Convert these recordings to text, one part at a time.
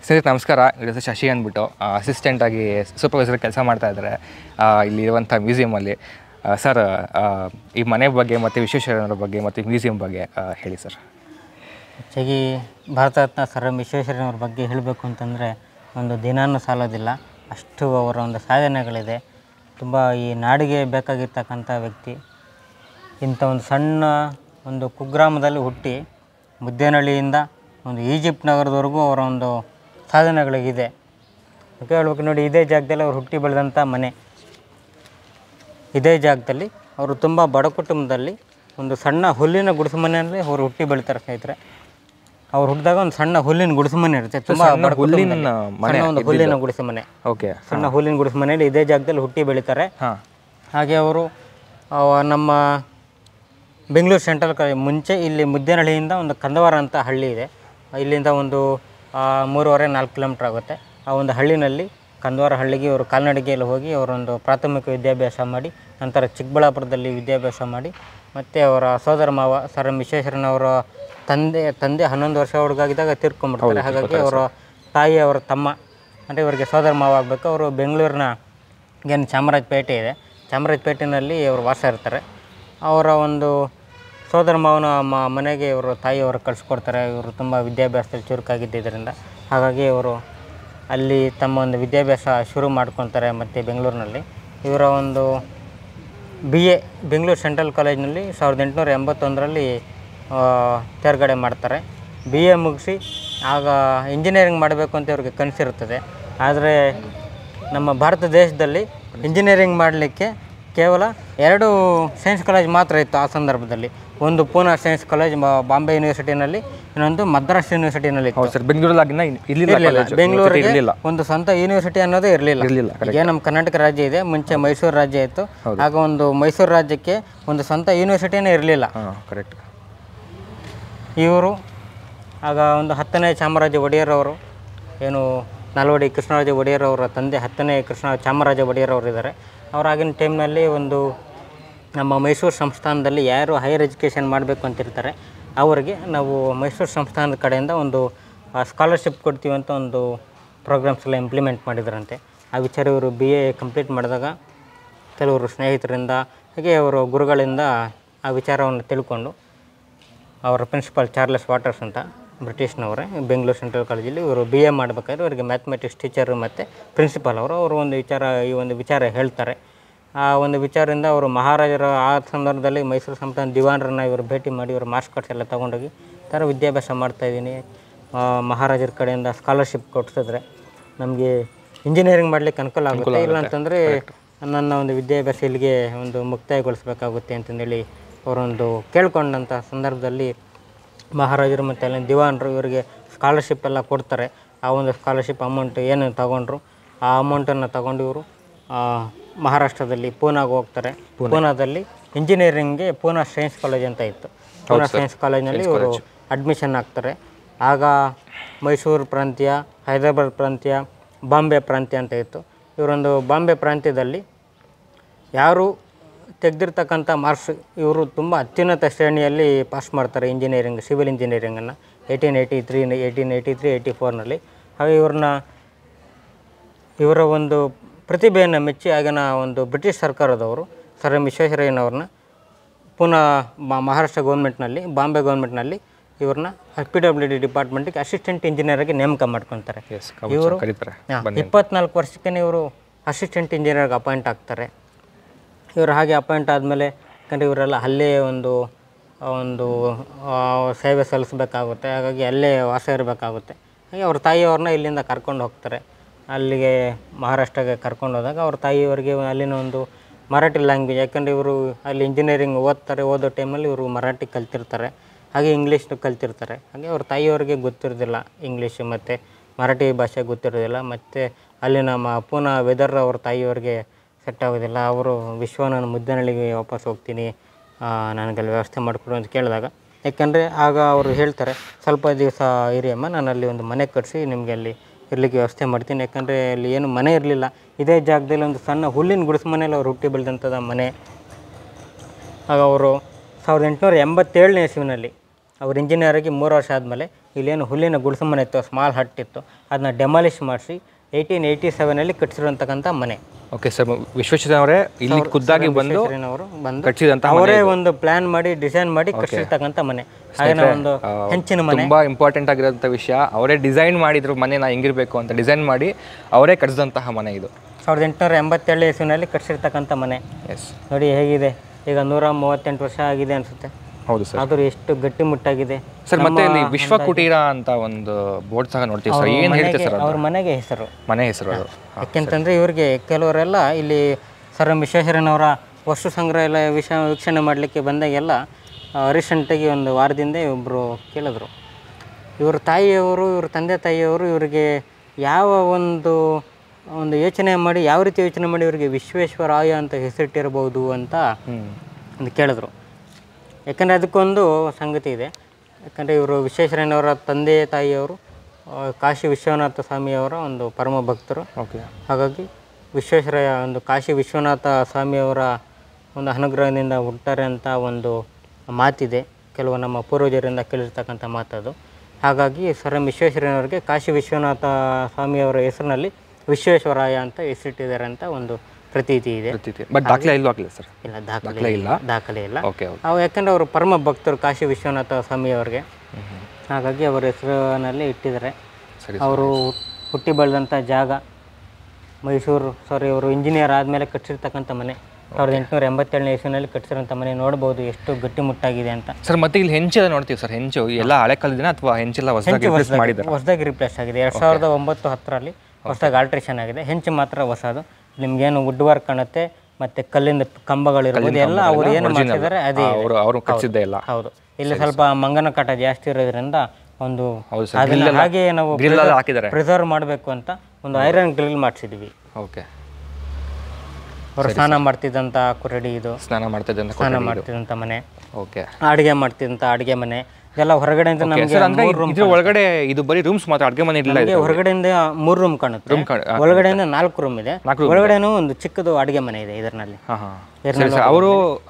ಸರಿ, ನಮಸ್ಕಾರ. ಇವ್ರ ಹೆಸರು ಶಶಿ ಅಂದ್ಬಿಟ್ಟು ಅಸಿಸ್ಟೆಂಟಾಗಿ ಸೂಪರ್ವೈಸರ್ ಕೆಲಸ ಮಾಡ್ತಾಯಿದ್ದಾರೆ ಇಲ್ಲಿರುವಂಥ ಮ್ಯೂಸಿಯಮಲ್ಲಿ. ಸರ್, ಈ ಮನೆ ಬಗ್ಗೆ ಮತ್ತು ವಿಶ್ವೇಶ್ವರಯ್ಯನವರ ಬಗ್ಗೆ ಮತ್ತು ಮ್ಯೂಸಿಯಂ ಬಗ್ಗೆ ಹೇಳಿ ಸರ್. ಹೆಚ್ಚಾಗಿ ಭಾರತ ರತ್ನ ಸರ್ ವಿಶ್ವೇಶ್ವರಯ್ಯನವ್ರ ಬಗ್ಗೆ ಹೇಳಬೇಕು ಅಂತಂದರೆ ಒಂದು ದಿನಾನೂ ಸಾಲೋದಿಲ್ಲ, ಅಷ್ಟು ಅವರ ಒಂದು ಸಾಧನೆಗಳಿದೆ. ತುಂಬ ಈ ನಾಡಿಗೆ ಬೇಕಾಗಿರ್ತಕ್ಕಂಥ ವ್ಯಕ್ತಿ. ಇಂಥ ಒಂದು ಸಣ್ಣ ಒಂದು ಕುಗ್ರಾಮದಲ್ಲಿ ಹುಟ್ಟಿ ಮುದ್ದೇನಹಳ್ಳಿಯಿಂದ ಒಂದು ಈಜಿಪ್ಟ್ ನಗರದವರೆಗೂ ಅವರ ಒಂದು ಸಾಧನೆಗಳಿಗಿದೆ. ಅದಕ್ಕೆ ಹೇಳ್ಬೇಕು ನೋಡಿ, ಇದೇ ಜಾಗದಲ್ಲಿ ಅವ್ರು ಹುಟ್ಟಿ ಬೆಳೆದಂಥ ಮನೆ. ಇದೇ ಜಾಗದಲ್ಲಿ ಅವರು ತುಂಬ ಬಡ ಕುಟುಂಬದಲ್ಲಿ ಒಂದು ಸಣ್ಣ ಹುಲ್ಲಿನ ಗುಡಿಸು ಮನೆಯಲ್ಲಿ ಅವರು ಹುಟ್ಟಿ ಬೆಳಿತಾರೆ ಸ್ನೇಹಿತರೆ. ಅವ್ರು ಹುಟ್ಟಿದಾಗ ಒಂದು ಸಣ್ಣ ಹುಲ್ಲಿನ ಗುಡಿಸು ಮನೆ ಇರುತ್ತೆ, ತುಂಬ ಬಡ ಹುಲ್ಲಿನ ಒಂದು ಹುಲ್ಲಿನ ಗುಡಿಸು ಮನೆ. ಓಕೆ, ಸಣ್ಣ ಹುಲ್ಲಿನ ಗುಡಿಸು ಮನೆಯಲ್ಲಿ ಇದೇ ಜಾಗದಲ್ಲಿ ಹುಟ್ಟಿ ಬೆಳೀತಾರೆ. ಹಾಗೆ ಅವರು ನಮ್ಮ ಬೆಂಗಳೂರು ಸೆಂಟ್ರಲ್ ಕಾಲೇಜ್ ಮುಂಚೆ ಇಲ್ಲಿ ಮುದ್ದೇನಹಳ್ಳಿಯಿಂದ ಒಂದು ಕಂದವಾರ ಅಂತ ಹಳ್ಳಿ ಇದೆ, ಇಲ್ಲಿಂದ ಒಂದು 3.5-4 ಕಿಲೋಮೀಟ್ರ್ ಆಗುತ್ತೆ. ಆ ಒಂದು ಹಳ್ಳಿನಲ್ಲಿ ಕಂದವಾರ ಹಳ್ಳಿಗೆ ಇವರು ಕಾಲ್ನಡಿಗೆಯಲ್ಲಿ ಹೋಗಿ ಅವರೊಂದು ಪ್ರಾಥಮಿಕ ವಿದ್ಯಾಭ್ಯಾಸ ಮಾಡಿ ನಂತರ ಚಿಕ್ಕಬಳ್ಳಾಪುರದಲ್ಲಿ ವಿದ್ಯಾಭ್ಯಾಸ ಮಾಡಿ ಮತ್ತು ಅವರ ಸೋದರ ಮಾವ ಸರ್ ವಿಶ್ವೇಶ್ವರಯ್ಯನವರ ತಂದೆ 11 ವರ್ಷ ಹುಡುಗಾಗಿದ್ದಾಗ ತೀರ್ಕೊಂಡ್ಬಿಡ್ತಾರೆ. ಹಾಗಾಗಿ ಅವರ ತಾಯಿ ಅವರ ತಮ್ಮ ಅಂದರೆ ಇವರಿಗೆ ಸೋದರ ಮಾವ ಆಗಬೇಕು. ಅವರು ಬೆಂಗಳೂರಿನ ಏನು ಚಾಮರಾಜಪೇಟೆ ಇದೆ, ಚಾಮರಾಜಪೇಟೆಯಲ್ಲಿ ಅವರು ವಾಸ ಇರ್ತಾರೆ. ಅವರ ಒಂದು ಸೋದರ ಮಾವನ ಮನೆಗೆ ಇವರು ತಾಯಿಯವರು ಕಳಿಸ್ಕೊಡ್ತಾರೆ. ಇವರು ತುಂಬ ವಿದ್ಯಾಭ್ಯಾಸದಲ್ಲಿ ಚುರುಕಾಗಿದ್ದರಿಂದ ಹಾಗಾಗಿ ಇವರು ಅಲ್ಲಿ ತಮ್ಮ ಒಂದು ವಿದ್ಯಾಭ್ಯಾಸ ಶುರು ಮಾಡ್ಕೊತಾರೆ. ಮತ್ತು ಬೆಂಗಳೂರಿನಲ್ಲಿ ಇವರ ಒಂದು BA ಬೆಂಗಳೂರು ಸೆಂಟ್ರಲ್ ಕಾಲೇಜಿನಲ್ಲಿ 1881ರಲ್ಲಿ ತೇರ್ಗಡೆ ಮಾಡ್ತಾರೆ. BA ಮುಗಿಸಿ ಆಗ ಇಂಜಿನಿಯರಿಂಗ್ ಮಾಡಬೇಕು ಅಂತ ಇವ್ರಿಗೆ ಕನಸಿರುತ್ತದೆ. ಆದರೆ ನಮ್ಮ ಭಾರತ ದೇಶದಲ್ಲಿ ಇಂಜಿನಿಯರಿಂಗ್ ಮಾಡಲಿಕ್ಕೆ ಕೇವಲ 2 ಸೈನ್ಸ್ ಕಾಲೇಜ್ ಮಾತ್ರ ಇತ್ತು ಆ ಸಂದರ್ಭದಲ್ಲಿ. ಒಂದು ಪೂನಾ ಸೈನ್ಸ್ ಕಾಲೇಜ್ ಬಾಂಬೆ ಯೂನಿವರ್ಸಿಟಿನಲ್ಲಿ, ಇನ್ನೊಂದು ಮದ್ರಾಸ್ ಯೂನಿವರ್ಸಿಟಿನಲ್ಲಿ ಇತ್ತು. ಸರ್, ಬೆಂಗಳೂರಿಗೆ ಒಂದು ಸ್ವಂತ ಯೂನಿವರ್ಸಿಟಿ ಅನ್ನೋದೇ ಇರಲಿಲ್ಲ. ಈಗ ನಮ್ಮ ಕರ್ನಾಟಕ ರಾಜ್ಯ ಇದೆ, ಮುಂಚೆ ಮೈಸೂರು ರಾಜ್ಯ ಇತ್ತು. ಆಗ ಒಂದು ಮೈಸೂರು ರಾಜ್ಯಕ್ಕೆ ಒಂದು ಸ್ವಂತ ಯೂನಿವರ್ಸಿಟಿನೇ ಇರಲಿಲ್ಲ. ಕರೆಕ್ಟ್. ಇವರು ಆಗ ಒಂದು 10ನೇ ಚಾಮರಾಜ ಒಡೆಯರ್ ಅವರು, ಏನು ನಾಲ್ವಡಿ ಕೃಷ್ಣರಾಜ ಒಡೆಯರ್ ಅವರ ತಂದೆ 10ನೇ ಚಾಮರಾಜ ಒಡೆಯರ್ ಅವರು ಇದ್ದಾರೆ. ಅವರಾಗಿನ ಟೈಮ್ನಲ್ಲಿ ಒಂದು ನಮ್ಮ ಮೈಸೂರು ಸಂಸ್ಥಾನದಲ್ಲಿ ಯಾರು ಹೈಯರ್ ಎಜುಕೇಷನ್ ಮಾಡಬೇಕು ಅಂತಿರ್ತಾರೆ ಅವರಿಗೆ ನಾವು ಮೈಸೂರು ಸಂಸ್ಥಾನದ ಕಡೆಯಿಂದ ಒಂದು ಸ್ಕಾಲರ್ಶಿಪ್ ಕೊಡ್ತೀವಿ ಅಂತ ಒಂದು ಪ್ರೋಗ್ರಾಮ್ಸ್ ಎಲ್ಲ ಇಂಪ್ಲಿಮೆಂಟ್ ಮಾಡಿದ್ರಂತೆ. ಆ ವಿಚಾರ ಇವರು BA ಕಂಪ್ಲೀಟ್ ಮಾಡಿದಾಗ ಕೆಲವರು ಸ್ನೇಹಿತರಿಂದ ಹಾಗೆ ಅವರು ಗುರುಗಳಿಂದ ಆ ವಿಚಾರವನ್ನು ತಿಳ್ಕೊಂಡು ಅವರ ಪ್ರಿನ್ಸಿಪಾಲ್ ಚಾರ್ಲೆಸ್ ವಾಟರ್ಸ್ ಅಂತ ಬ್ರಿಟಿಷ್ನವರೇ ಬೆಂಗಳೂರು ಸೆಂಟ್ರಲ್ ಕಾಲೇಜಲ್ಲಿ ಇವರು BA ಮಾಡಬೇಕಾದ್ರೆ ಅವರಿಗೆ ಮ್ಯಾಥಮೆಟಿಕ್ಸ್ ಟೀಚರು ಮತ್ತು ಪ್ರಿನ್ಸಿಪಾಲ್ ಅವರು ಈ ಒಂದು ವಿಚಾರ ಹೇಳ್ತಾರೆ. ಆ ಒಂದು ವಿಚಾರದಿಂದ ಅವರು ಮಹಾರಾಜರ ಆ ಸಂದರ್ಭದಲ್ಲಿ ಮೈಸೂರು ಸಂಸ್ಥಾನ ದಿವಾನರನ್ನ ಇವರು ಭೇಟಿ ಮಾಡಿ ಇವರು ಮಾರ್ಕ್ಸ್ ಕಾರ್ಡ್ಸ್ ಎಲ್ಲ ತೊಗೊಂಡೋಗಿ ಥರ ವಿದ್ಯಾಭ್ಯಾಸ ಮಾಡ್ತಾಯಿದ್ದೀನಿ, ಮಹಾರಾಜರ ಕಡೆಯಿಂದ ಸ್ಕಾಲರ್ಶಿಪ್ ಕೊಡಿಸಿದ್ರೆ ನಮಗೆ ಇಂಜಿನಿಯರಿಂಗ್ ಮಾಡಲಿಕ್ಕೆ ಅನುಕೂಲ ಆಗುತ್ತೆ, ಇಲ್ಲ ಅಂತಂದರೆ ನನ್ನ ಒಂದು ವಿದ್ಯಾಭ್ಯಾಸ ಇಲ್ಲಿಗೆ ಒಂದು ಮುಕ್ತಾಯಗೊಳಿಸಬೇಕಾಗುತ್ತೆ ಅಂತಂದೇಳಿ ಅವರೊಂದು ಕೇಳ್ಕೊಂಡಂಥ ಸಂದರ್ಭದಲ್ಲಿ ಮಹಾರಾಜರು ಮತ್ತು ಅಲ್ಲಿ ದಿವಾನರು ಇವರಿಗೆ ಸ್ಕಾಲರ್ಶಿಪ್ ಎಲ್ಲ ಕೊಡ್ತಾರೆ. ಆ ಒಂದು ಸ್ಕಾಲರ್ಶಿಪ್ ಅಮೌಂಟ್ ಏನು ತಗೊಂಡ್ರು ಆ ಅಮೌಂಟನ್ನು ತಗೊಂಡು ಇವರು ಮಹಾರಾಷ್ಟ್ರದಲ್ಲಿ ಪೂನಾಗೆ ಹೋಗ್ತಾರೆ. ಪೂನಾದಲ್ಲಿ ಇಂಜಿನಿಯರಿಂಗ್ಗೆ ಪೂನಾ ಸೈನ್ಸ್ ಕಾಲೇಜ್ ಅಂತ ಇತ್ತು, ಪೂನಾ ಸೈನ್ಸ್ ಕಾಲೇಜ್ನಲ್ಲಿ ಇವರು ಅಡ್ಮಿಷನ್ ಆಗ್ತಾರೆ. ಆಗ ಮೈಸೂರು ಪ್ರಾಂತ್ಯ, ಹೈದರಾಬಾದ್ ಪ್ರಾಂತ್ಯ, ಬಾಂಬೆ ಪ್ರಾಂತ್ಯ ಅಂತ ಇತ್ತು. ಇವರೊಂದು ಬಾಂಬೆ ಪ್ರಾಂತ್ಯದಲ್ಲಿ ಯಾರು ತೆಗೆದಿರ್ತಕ್ಕಂಥ ಮಾರ್ಕ್ಸ್ ಇವರು ತುಂಬ ಅತ್ಯುನ್ನತ ಶ್ರೇಣಿಯಲ್ಲಿ ಪಾಸ್ ಮಾಡ್ತಾರೆ ಇಂಜಿನಿಯರಿಂಗ್, ಸಿವಿಲ್ ಇಂಜಿನಿಯರಿಂಗನ್ನು 1883, 1884ನಲ್ಲಿ. ಹಾಗೆ ಇವರ ಒಂದು ಪ್ರತಿಭೆಯನ್ನು ಮೆಚ್ಚಿ ಆಗಿನ ಒಂದು ಬ್ರಿಟಿಷ್ ಸರ್ಕಾರದವರು ಸರ್ ವಿಶ್ವೇಶ್ವರಯ್ಯನವ್ರನ್ನ ಮಹಾರಾಷ್ಟ್ರ ಗೌರ್ಮೆಂಟ್ನಲ್ಲಿ, ಬಾಂಬೆ ಗೌರ್ಮೆಂಟ್ನಲ್ಲಿ ಇವ್ರನ್ನ PWD ಡಿಪಾರ್ಟ್ಮೆಂಟಿಗೆ ಅಸಿಸ್ಟೆಂಟ್ ಇಂಜಿನಿಯರಾಗಿ ನೇಮಕ ಮಾಡ್ಕೊತಾರೆ. ಇವರು 24 ವರ್ಷಕ್ಕೆ ಇವರು ಅಸಿಸ್ಟೆಂಟ್ ಇಂಜಿನಿಯರ್ಗೆ ಅಪಾಯಿಂಟ್ ಆಗ್ತಾರೆ. ಇವರು ಹಾಗೆ ಅಪಾಯಿಂಟ್ ಆದಮೇಲೆ ಯಾಕಂದರೆ ಇವರೆಲ್ಲ ಅಲ್ಲೇ ಒಂದು ಸೇವೆ ಸಲ್ಲಿಸಬೇಕಾಗುತ್ತೆ, ಹಾಗಾಗಿ ಅಲ್ಲೇ ವಾಸ ಇರಬೇಕಾಗುತ್ತೆ. ಹಾಗೆ ಅವ್ರ ತಾಯಿಯವ್ರನ್ನ ಇಲ್ಲಿಂದ ಕರ್ಕೊಂಡು ಹೋಗ್ತಾರೆ. ಅಲ್ಲಿಗೆ ಮಹಾರಾಷ್ಟ್ರಗೆ ಕರ್ಕೊಂಡು ಹೋದಾಗ ಅವ್ರ ತಾಯಿಯವರಿಗೆ ಅಲ್ಲಿನ ಒಂದು ಮರಾಠಿ ಲ್ಯಾಂಗ್ವೇಜ್, ಯಾಕಂದರೆ ಇವರು ಅಲ್ಲಿ ಇಂಜಿನಿಯರಿಂಗ್ ಓದೋ ಟೈಮಲ್ಲಿ ಇವರು ಮರಾಠಿ ಕಲ್ತಿರ್ತಾರೆ, ಹಾಗೆ ಇಂಗ್ಲೀಷ್ನು ಕಲ್ತಿರ್ತಾರೆ. ಹಾಗೆ ಅವ್ರ ತಾಯಿಯವರಿಗೆ ಗೊತ್ತಿರೋದಿಲ್ಲ ಇಂಗ್ಲೀಷು ಮತ್ತು ಮರಾಠಿ ಭಾಷೆ ಗೊತ್ತಿರೋದಿಲ್ಲ. ಮತ್ತು ಅಲ್ಲಿನ ಪೂನಾ ವೆದರ್ ಅವ್ರ ತಾಯಿಯವರಿಗೆ ಸೆಟ್ ಆಗೋದಿಲ್ಲ. ಅವರು ನಾನು ಮುದ್ದೇನಹಳ್ಳಿಗೆ ವಾಪಸ್ ಹೋಗ್ತೀನಿ, ನನಗಲ್ಲಿ ವ್ಯವಸ್ಥೆ ಮಾಡಿಕೊಡು ಅಂತ ಕೇಳಿದಾಗ, ಯಾಕಂದರೆ ಆಗ ಅವರು ಹೇಳ್ತಾರೆ ಸ್ವಲ್ಪ ದಿವಸ ಇರಿಯಮ್ಮ, ನಾನು ಅಲ್ಲಿ ಒಂದು ಮನೆ ಕಟ್ಟಿಸಿ ನಿಮಗೆ ಅಲ್ಲಿ ಇರಲಿಕ್ಕೆ ವ್ಯವಸ್ಥೆ ಮಾಡ್ತೀನಿ. ಯಾಕಂದರೆ ಅಲ್ಲಿ ಏನು ಮನೆ ಇರಲಿಲ್ಲ, ಇದೇ ಜಾಗದಲ್ಲಿ ಒಂದು ಸಣ್ಣ ಹುಲ್ಲಿನ ಗುಡಿಸು ಮನೇಲಿ ಅವ್ರು ಹುಟ್ಟಿ ಬೆಳೆದಂಥದ್ದು ಮನೆ. ಆಗ ಅವರು 1887ನೇ ಇಸ್ವಿನಲ್ಲಿ ಅವ್ರು ಇಂಜಿನಿಯರ್ ಆಗಿ 3 ವರ್ಷ ಆದಮೇಲೆ ಇಲ್ಲೇನು ಹುಲ್ಲಿನ ಗುಡಿಸು ಮನೆ ಇತ್ತು, ಸ್ಮಾಲ್ ಹಟ್ ಇತ್ತು, ಅದನ್ನ ಡೆಮಾಲಿಷ್ ಮಾಡಿಸಿ 1887 ಕಟ್ಟಿಸಿರುವಂತಕ್ಕಂಥ ಮನೆ. ಓಕೆ ಸರ್, ವಿಶ್ವೇಶ್ವರಯ್ಯನವರೇ ಇಲ್ಲಿ ಖುದ್ದಾಗಿ ಬಂದು ಅವರು ಬಂದು ಕಟ್ಟಿಸಿದಂಥ ಅವರೇ ಒಂದು ಪ್ಲಾನ್ ಮಾಡಿ ಡಿಸೈನ್ ಮಾಡಿ ಕಟ್ಟಿಸಿರ್ತಕ್ಕಂಥ ಮನೆ. ಹಾಗೆ ಒಂದು ಹೆಂಚಿನ ಮನೆ, ತುಂಬಾ ಇಂಪಾರ್ಟೆಂಟ್ ಆಗಿರೋಂಥ ವಿಷಯ. ಅವರೇ ಡಿಸೈನ್ ಮಾಡಿದ್ರು ಮನೆನ ಹೆಂಗಿರ್ಬೇಕು ಅಂತ ಡಿಸೈನ್ ಮಾಡಿ ಅವರೇ ಕಟ್ಟಿಸಿದಂತಹ ಮನೆ ಇದು. 1887 ಇಸ್ವಿನಲ್ಲಿ ಕಟ್ಟಿಸಿರ್ತಕ್ಕಂಥ ಮನೆ. ಎಸ್, ನೋಡಿ ಹೇಗಿದೆ, ಈಗ 138 ವರ್ಷ ಆಗಿದೆ ಅನ್ಸುತ್ತೆ. ಹೌದು ಸರ್. ಆದರೂ ಎಷ್ಟು ಗಟ್ಟಿಮುಟ್ಟಾಗಿದೆ ಸರ್. ಮತ್ತೆ ಇಲ್ಲಿ ವಿಶ್ವ ಕುಟೀರ ಅಂತ ಒಂದು ಬೋರ್ಡ್ ಸಹ ನೋಡ್ತೀವಿ ಸರ್. ಏನು ಹೇಳ್ತೀವಿ ಸರ್? ಅವ್ರ ಮನೆಗೆ ಹೆಸರು, ಮನೆ ಹೆಸರು ಅದು. ಯಾಕೆಂತಂದರೆ ಇವ್ರಿಗೆ ಕೆಲವರೆಲ್ಲ ಇಲ್ಲಿ ಸರ್ ಎಂ ವಿಶ್ವೇಶ್ವರಯ್ಯನವರ ವಸ್ತು ಸಂಗ್ರಹಾಲಯ ವೀಕ್ಷಣೆ ಮಾಡಲಿಕ್ಕೆ ಬಂದಾಗೆಲ್ಲ ರೀಸೆಂಟಾಗಿ ಒಂದು ವಾರದಿಂದ ಒಬ್ಬರು ಕೇಳಿದ್ರು, ಇವ್ರ ತಾಯಿಯವರು, ಇವ್ರ ತಂದೆ ತಾಯಿಯವರು ಇವರಿಗೆ ಯಾವ ಒಂದು ಯೋಚನೆ ಮಾಡಿ, ಯಾವ ರೀತಿ ಯೋಚನೆ ಮಾಡಿ ಇವರಿಗೆ ವಿಶ್ವೇಶ್ವರಾಯ ಅಂತ ಹೆಸರಿಟ್ಟಿರ್ಬೋದು ಅಂತ ಒಂದು ಕೇಳಿದ್ರು. ಯಾಕಂದರೆ ಅದಕ್ಕೊಂದು ಸಂಗತಿ ಇದೆ. ಯಾಕಂದರೆ ಇವರು ವಿಶ್ವೇಶ್ವರಯ್ಯನವರ ತಂದೆ ತಾಯಿಯವರು ಕಾಶಿ ವಿಶ್ವನಾಥ ಸ್ವಾಮಿಯವರ ಒಂದು ಪರಮ ಭಕ್ತರು. ಓಕೆ. ಹಾಗಾಗಿ ವಿಶ್ವೇಶ್ವರಯ್ಯ ಒಂದು ಕಾಶಿ ವಿಶ್ವನಾಥ ಸ್ವಾಮಿಯವರ ಒಂದು ಅನುಗ್ರಹದಿಂದ ಹುಟ್ಟಾರೆ ಅಂತ ಒಂದು ಮಾತಿದೆ, ಕೆಲವು ನಮ್ಮ ಪೂರ್ವಜರಿಂದ ಕೇಳಿರ್ತಕ್ಕಂಥ ಮಾತದು. ಹಾಗಾಗಿ ಸರ್ ಎಂ ವಿಶ್ವೇಶ್ವರಯ್ಯನವರಿಗೆ ಕಾಶಿ ವಿಶ್ವನಾಥ ಸ್ವಾಮಿಯವರ ಹೆಸರಿನಲ್ಲಿ ವಿಶ್ವೇಶ್ವರಾಯ ಅಂತ ಹೆಸರಿಟ್ಟಿದ್ದಾರೆ ಅಂತ ಒಂದು ಪ್ರತೀತಿ ಇದೆ. ಬಟ್ ದಾಖಲೆ ಇಲ್ಲೂ ಆಗಲಿಲ್ಲ ಸರ್? ಇಲ್ಲ, ದಾಖಲೆ ಇಲ್ಲ. ಓಕೆ. ಅವು ಯಾಕಂದರೆ ಅವರು ಪರಮ ಭಕ್ತರು ಕಾಶಿ ವಿಶ್ವನಾಥ ಸ್ವಾಮಿಯವರಿಗೆ, ಹಾಗಾಗಿ ಅವರ ಹೆಸರಿನಲ್ಲಿ ಇಟ್ಟಿದ್ದಾರೆ. ಅವರು ಹುಟ್ಟಿ ಬೆಳೆದಂಥ ಜಾಗ ಮೈಸೂರು. ಅವರು ಇಂಜಿನಿಯರ್ ಆದಮೇಲೆ ಕಟ್ಟಿಸಿರ್ತಕ್ಕಂಥ ಮನೆ 1887 ಇಸ್ವಿನಲ್ಲಿ ಕಟ್ಟಿಸಿರೋಂಥ ಮನೆ. ನೋಡ್ಬೋದು ಎಷ್ಟು ಗಟ್ಟಿಮುಟ್ಟಾಗಿದೆ ಅಂತ ಸರ್. ಮತ್ತೆ ಇಲ್ಲಿ ಹೆಂಚೆಲ್ಲ ನೋಡ್ತೀವಿ ಸರ್. ಹೆಂಚು ಎಲ್ಲ ಹಳೆ ಕಾಲದಿನ ಅಥವಾ ಹೆಂಚೆಲ್ಲ ಹೊಸದಾಗಿ ರಿಪ್ಲೇಸ್ ಆಗಿದೆ. 2009-10ರಲ್ಲಿ ಹೊಸದಾಗಿ ಆಲ್ಟ್ರೇಷನ್ ಆಗಿದೆ. ಹೆಂಚು ಮಾತ್ರ ಹೊಸದು. ನಿಮ್ಗೇನು ವುಡ್ ವರ್ಕ್ ಕಾಣುತ್ತೆ, ಮತ್ತೆ ಕಲ್ಲಿಂದ ಕಂಬಗಳಿರ್ಬೋದು, ಎಲ್ಲ ಅವ್ರು ಏನು ಮಾಡ್ತಿದ್ದಾರೆ ಅದೇ ಹೌದು. ಇಲ್ಲಿ ಸ್ವಲ್ಪ ಮಂಗನ ಕಾಟ ಜಾಸ್ತಿ ಇರೋದ್ರಿಂದ ಒಂದು ಹಾಗೆ ನಾವು ಪ್ರಿಸರ್ವ್ ಮಾಡಬೇಕು ಅಂತ ಒಂದು ಐರನ್ ಗ್ರಿಲ್ ಮಾಡಿಸಿದ್ವಿ. ಓಕೆ. ಅವರು ಸ್ನಾನ ಮಾಡ್ತಿದ್ದಂಥ ಕೊಠಡಿ ಇದು. ಸ್ನಾನ ಮಾಡ್ತಿದ್ದಂಥ ಮನೆ. ಓಕೆ. ಅಡುಗೆ ಮಾಡ್ತಿದ್ದಂಥ ಅಡುಗೆ ಮನೆ ಇದೆಲ್ಲ ಹೊರಗಡೆಯಿಂದ ನಮಗೆ ಒಳಗಡೆ ಇದು ಬರೀ ರೂಮ್ಸ್ ಮಾತ್ರ, ಅಡುಗೆ ಮನೆ ಇಲ್ಲ. ಹೊರಗಡೆಯಿಂದ 3 ರೂಮ್ ಕಾಣುತ್ತೆ, ಒಳಗಡೆಯಿಂದ 4 ರೂಮ್ ಇದೆ. ಒಳಗಡೆನೂ ಒಂದು ಚಿಕ್ಕದು ಅಡುಗೆ ಮನೆ ಇದೆ. ಇದರಲ್ಲಿ ಅವರು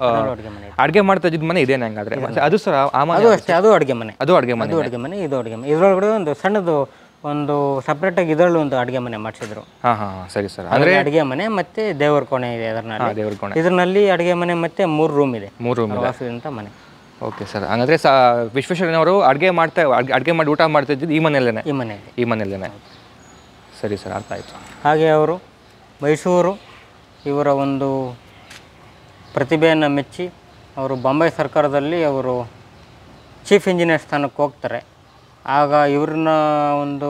ಅಡುಗೆ ಮಾಡ್ತಾ ಇದ್ದ ಮನೆ ಇದೇನೆ ಹಂಗಾದ್ರೆ? ಅದು ಸರ್ ಅಷ್ಟೇ, ಅದು ಅಡುಗೆ ಮನೆ. ಇದು ಅಡುಗೆ ಮನೆ. ಇದರೊಳಗಡೆ ಒಂದು ಸಣ್ಣದು ಒಂದು ಸಪ್ರೇಟ್ ಆಗಿ ಇದರಲ್ಲಿ ಒಂದು ಅಡುಗೆ ಮನೆ ಮಾಡಿಸಿದ್ರು. ಸರಿ ಸರ್. ಅಂದ್ರೆ ಅಡುಗೆ ಮನೆ ಮತ್ತೆ ದೇವರ ಕೋಣೆ ಇದೆ. ಇದರಲ್ಲಿ ಅಡುಗೆ ಮನೆ ಮತ್ತೆ 3 ರೂಮ್ ಇದೆ. 3 ರೂಮ್ ವಾಸದಂತ ಮನೆ. Okay sir. ಹಾಗಾದ್ರೆ ವಿಶ್ವೇಶ್ವರಯ್ಯನವರು ಅಡುಗೆ ಮಾಡಿ ಊಟ ಮಾಡ್ತಿದ್ದು ಈ ಮನೆಯಲ್ಲೇನೆ. ಸರಿ ಸರ್, ಅರ್ಥ ಆಯಿತು. ಹಾಗೆ ಅವರು ಮೈಸೂರು ಇವರ ಒಂದು ಪ್ರತಿಭೆಯನ್ನು ಮೆಚ್ಚಿ ಅವರು ಬಾಂಬೆ ಸರ್ಕಾರದಲ್ಲಿ ಅವರು ಚೀಫ್ ಇಂಜಿನಿಯರ್ ಸ್ಥಾನಕ್ಕೆ ಹೋಗ್ತಾರೆ. ಆಗ ಇವ್ರನ್ನ ಒಂದು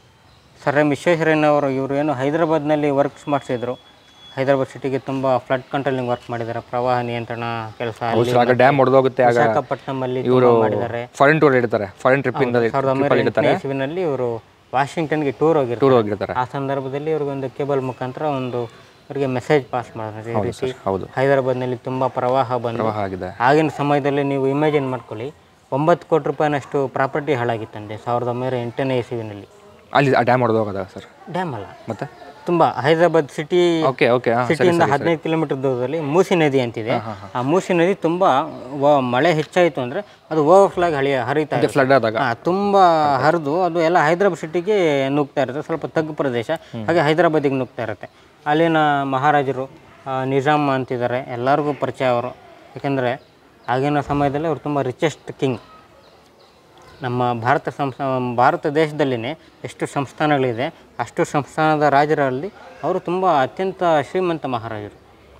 ಸರ್ ಎಂ ವಿಶ್ವೇಶ್ವರಯ್ಯನವರು ಇವರು ಏನು ಹೈದರಾಬಾದ್ನಲ್ಲಿ ವರ್ಕ್ಸ್ ಮಾಡಿಸಿದ್ರು. ಹೈದರಾಬಾದ್ ಸಿಟಿಗೆ ತುಂಬ ಫ್ಲಡ್ ಕಂಟ್ರೋಲಿಂಗ್ ವರ್ಕ್ ಮಾಡಿದ್ದಾರೆ, ಪ್ರವಾಹ ನಿಯಂತ್ರಣ ಕೆಲಸ. ಡ್ಯಾಮ್ ಹೊಡೆದೋಗುತ್ತೆ, ವಿಶಾಖಪಟ್ಟಣಮಲ್ಲಿ ಮಾಡಿದ್ದಾರೆ. ಫಾರಿನ್ ಟೂರ್ ಇರ್ತಾರೆ, ಫಾರಿನ್ ಟ್ರಿಪ್ ಇಂದ 1908 ಇಸ್ವಿನಲ್ಲಿ ಇವರು ವಾಷಿಂಗ್ಟನ್ಗೆ ಟೂರ್ ಹೋಗಿರ್ತಾರೆ. ಆ ಸಂದರ್ಭದಲ್ಲಿ ಇವ್ರಿಗೊಂದು ಕೇಬಲ್ ಮುಖಾಂತರ ಒಂದು ಅವರಿಗೆ ಮೆಸೇಜ್ ಪಾಸ್ ಮಾಡಿದ್ರೆ, ಈ ರೀತಿ ಹೈದರಾಬಾದ್ನಲ್ಲಿ ತುಂಬ ಪ್ರವಾಹ ಬಂದು ಆಗಿನ ಸಮಯದಲ್ಲಿ ನೀವು ಇಮ್ಯಾಜಿನ್ ಮಾಡ್ಕೊಳ್ಳಿ, 9 ಕೋಟಿ ರೂಪಾಯಿನಷ್ಟು ಪ್ರಾಪರ್ಟಿ ಹಾಳಾಗಿತ್ತಂತೆ 1908ನೇ ಇಸ್ವಿನಲ್ಲಿ. ಅಲ್ಲಿ ಡ್ಯಾಮ್ ಹೊಡೆದೋಗದ ಸರ್? ಡ್ಯಾಮ್ ಅಲ್ಲ, ಮತ್ತೆ ತುಂಬ ಹೈದರಾಬಾದ್ ಸಿಟಿಯಿಂದ 15 ಕಿಲೋಮೀಟರ್ ದೂರದಲ್ಲಿ ಮೂಸಿ ನದಿ ಅಂತಿದೆ. ಆ ಮೂಸಿ ನದಿ ತುಂಬ ಮಳೆ ಹೆಚ್ಚಾಯಿತು ಅಂದರೆ ಅದು ಓವರ್ಫ್ಲೋ ಆಗಿ ಹರಿತಾ ಇದೆ. ತುಂಬ ಹರಿದು ಅದು ಎಲ್ಲ ಹೈದರಾಬಾದ್ ಸಿಟಿಗೆ ನುಗ್ತಾ ಇರುತ್ತೆ. ಸ್ವಲ್ಪ ತಗ್ಗು ಪ್ರದೇಶ, ಹಾಗೆ ಹೈದರಾಬಾದಿಗೆ ನುಗ್ತಾ ಇರುತ್ತೆ. ಅಲ್ಲಿನ ಮಹಾರಾಜರು ನಿಜಾಮ್ ಅಂತಿದ್ದಾರೆ, ಎಲ್ಲರಿಗೂ ಪರಿಚಯ ಅವರು. ಯಾಕೆಂದರೆ ಆಗಿನ ಸಮಯದಲ್ಲಿ ಅವರು ತುಂಬ ರಿಚೆಸ್ಟ್ ಕಿಂಗ್. ನಮ್ಮ ಭಾರತ ದೇಶದಲ್ಲಿನೇ ಎಷ್ಟು ಸಂಸ್ಥಾನಗಳಿದೆ ಅಷ್ಟು ಸಂಸ್ಥಾನದ ರಾಜರಲ್ಲಿ ಅವರು ತುಂಬ ಅತ್ಯಂತ ಶ್ರೀಮಂತ ಮಹಾರಾಜರು.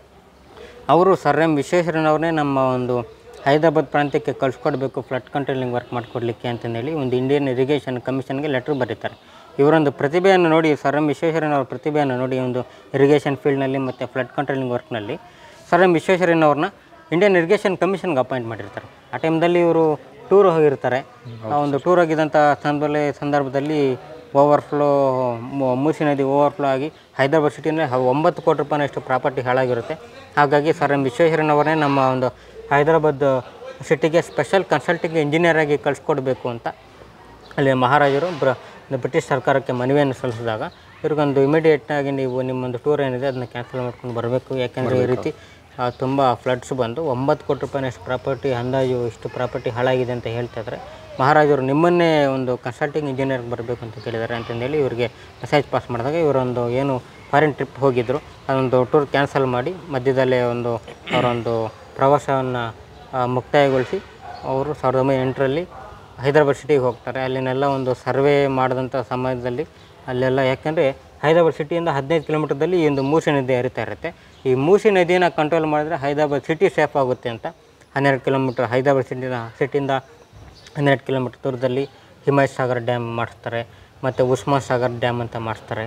ಅವರು ಸರ್ ಎಂ ವಿಶ್ವೇಶ್ವರಯ್ಯನವ್ರನ್ನೇ ನಮ್ಮ ಒಂದು ಹೈದರಾಬಾದ್ ಪ್ರಾಂತ್ಯಕ್ಕೆ ಕಳಿಸ್ಕೊಡ್ಬೇಕು ಫ್ಲಡ್ ಕಂಟ್ರೋಲಿಂಗ್ ವರ್ಕ್ ಮಾಡಿಕೊಡ್ಲಿಕ್ಕೆ ಅಂತಂದೇಳಿ ಒಂದು ಇಂಡಿಯನ್ ಇರಿಗೇಷನ್ ಕಮಿಷನ್ಗೆ ಲೆಟ್ರ್ ಬರೀತಾರೆ. ಇವರೊಂದು ಪ್ರತಿಭೆಯನ್ನು ನೋಡಿ, ಸರ್ ಎಂ ವಿಶ್ವೇಶ್ವರಯ್ಯನವ್ರ ಪ್ರತಿಭೆಯನ್ನು ನೋಡಿ ಒಂದು ಇರಿಗೇಷನ್ ಫೀಲ್ಡ್ನಲ್ಲಿ ಮತ್ತು ಫ್ಲಡ್ ಕಂಟ್ರೋಲಿಂಗ್ ವರ್ಕ್ನಲ್ಲಿ ಸರ್ ಎಂ ವಿಶ್ವೇಶ್ವರಯ್ಯನವ್ರನ್ನ ಇಂಡಿಯನ್ ಇರಿಗೇಷನ್ ಕಮಿಷನ್ಗೆ ಅಪಾಯಿಂಟ್ ಮಾಡಿರ್ತಾರೆ. ಆ ಟೈಮ್ದಲ್ಲಿ ಇವರು ಟೂರ್ ಹೋಗಿರ್ತಾರೆ. ಆ ಒಂದು ಟೂರ್ ಆಗಿದ್ದಂಥ ಸಂದರ್ಭದಲ್ಲಿ ಓವರ್ಫ್ಲೋ, ಮೂಸಿ ನದಿ ಓವರ್ಫ್ಲೋ ಆಗಿ ಹೈದರಾಬಾದ್ ಸಿಟಿನಲ್ಲಿ 9 ಕೋಟಿ ರೂಪಾಯಿನಷ್ಟು ಪ್ರಾಪರ್ಟಿ ಹಾಳಾಗಿರುತ್ತೆ. ಹಾಗಾಗಿ ಸರ್ ಎಂ ವಿಶ್ವೇಶ್ವರಯ್ಯನವರೇ ನಮ್ಮ ಒಂದು ಹೈದರಾಬಾದ್ ಸಿಟಿಗೆ ಸ್ಪೆಷಲ್ ಕನ್ಸಲ್ಟಿಂಗ್ ಇಂಜಿನಿಯರ್ ಆಗಿ ಕಳಿಸ್ಕೊಡ್ಬೇಕು ಅಂತ ಅಲ್ಲಿ ಮಹಾರಾಜರು ಬ್ರಿಟಿಷ್ ಸರ್ಕಾರಕ್ಕೆ ಮನವಿಯನ್ನು ಸಲ್ಲಿಸಿದಾಗ ಇವ್ರಿಗೊಂದು ಇಮಿಡಿಯೇಟ್ನಾಗಿ ನೀವು ನಿಮ್ಮೊಂದು ಟೂರ್ ಏನಿದೆ ಅದನ್ನ ಕ್ಯಾನ್ಸಲ್ ಮಾಡ್ಕೊಂಡು ಬರಬೇಕು. ಯಾಕೆಂದರೆ ಈ ರೀತಿ ತುಂಬ ಫ್ಲಡ್ಸ್ ಬಂದು 9 ಕೋಟಿ ರೂಪಾಯಿನಷ್ಟು ಪ್ರಾಪರ್ಟಿ ಅಂದಾಜು ಇಷ್ಟು ಪ್ರಾಪರ್ಟಿ ಹಾಳಾಗಿದೆ ಅಂತ ಹೇಳ್ತಾಯಿದ್ರೆ ಮಹಾರಾಜರು ನಿಮ್ಮನ್ನೇ ಒಂದು ಕನ್ಸಲ್ಟಿಂಗ್ ಇಂಜಿನಿಯರ್ಗೆ ಬರಬೇಕು ಅಂತ ಕೇಳಿದ್ದಾರೆ ಅಂತಂದೇಳಿ ಇವರಿಗೆ ಮೆಸೇಜ್ ಪಾಸ್ ಮಾಡಿದಾಗ ಇವರೊಂದು ಏನು ಫಾರಿನ್ ಟ್ರಿಪ್ ಹೋಗಿದ್ದರು ಅದೊಂದು ಟೂರ್ ಕ್ಯಾನ್ಸಲ್ ಮಾಡಿ ಮಧ್ಯದಲ್ಲೇ ಅವರೊಂದು ಪ್ರವಾಸವನ್ನು ಮುಕ್ತಾಯಗೊಳಿಸಿ ಅವರು 1908ರಲ್ಲಿ ಹೈದರಾಬಾದ್ ಸಿಟಿಗೆ ಹೋಗ್ತಾರೆ. ಅಲ್ಲಿನೆಲ್ಲ ಒಂದು ಸರ್ವೆ ಮಾಡಿದಂಥ ಸಮಯದಲ್ಲಿ ಅಲ್ಲೆಲ್ಲ ಯಾಕೆಂದರೆ ಹೈದರಾಬಾದ್ ಸಿಟಿಯಿಂದ 15 ಕಿಲೋಮೀಟರ್ದಲ್ಲಿ ಈ ಒಂದು ಮೂಸಿ ನದಿ ಹರಿತಾ ಇರುತ್ತೆ. ಈ ಮೂಸಿ ನದಿಯನ್ನು ಕಂಟ್ರೋಲ್ ಮಾಡಿದ್ರೆ ಹೈದರಾಬಾದ್ ಸಿಟಿ ಸೇಫ್ ಆಗುತ್ತೆ ಅಂತ 12 ಕಿಲೋಮೀಟರ್ ಹೈದರಾಬಾದ್ ಸಿಟಿಯಿಂದ 12 ಕಿಲೋಮೀಟರ್ ದೂರದಲ್ಲಿ ಹಿಮಾಯತ್ ಸಾಗರ್ ಡ್ಯಾಮ್ ಮಾಡಿಸ್ತಾರೆ ಮತ್ತು ಉಸ್ಮಾನ್ ಸಾಗರ್ ಡ್ಯಾಮ್ ಅಂತ ಮಾಡಿಸ್ತಾರೆ.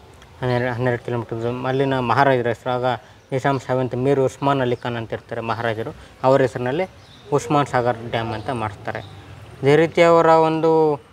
12 ಕಿಲೋಮೀಟರ್ ಅಲ್ಲಿನ ಮಹಾರಾಜರ ಹೆಸರು ಆಗ ನಿಜಾಮ್ 7th ಮೀರ್ ಉಸ್ಮಾನ್ ಅಲಿ ಖಾನ್ ಅಂತ ಇರ್ತಾರೆ ಮಹಾರಾಜರು, ಅವರ ಹೆಸರಿನಲ್ಲಿ ಉಸ್ಮಾನ್ ಸಾಗರ್ ಡ್ಯಾಮ್ ಅಂತ ಮಾಡಿಸ್ತಾರೆ. ಇದೇ ರೀತಿ ಅವರ ಒಂದು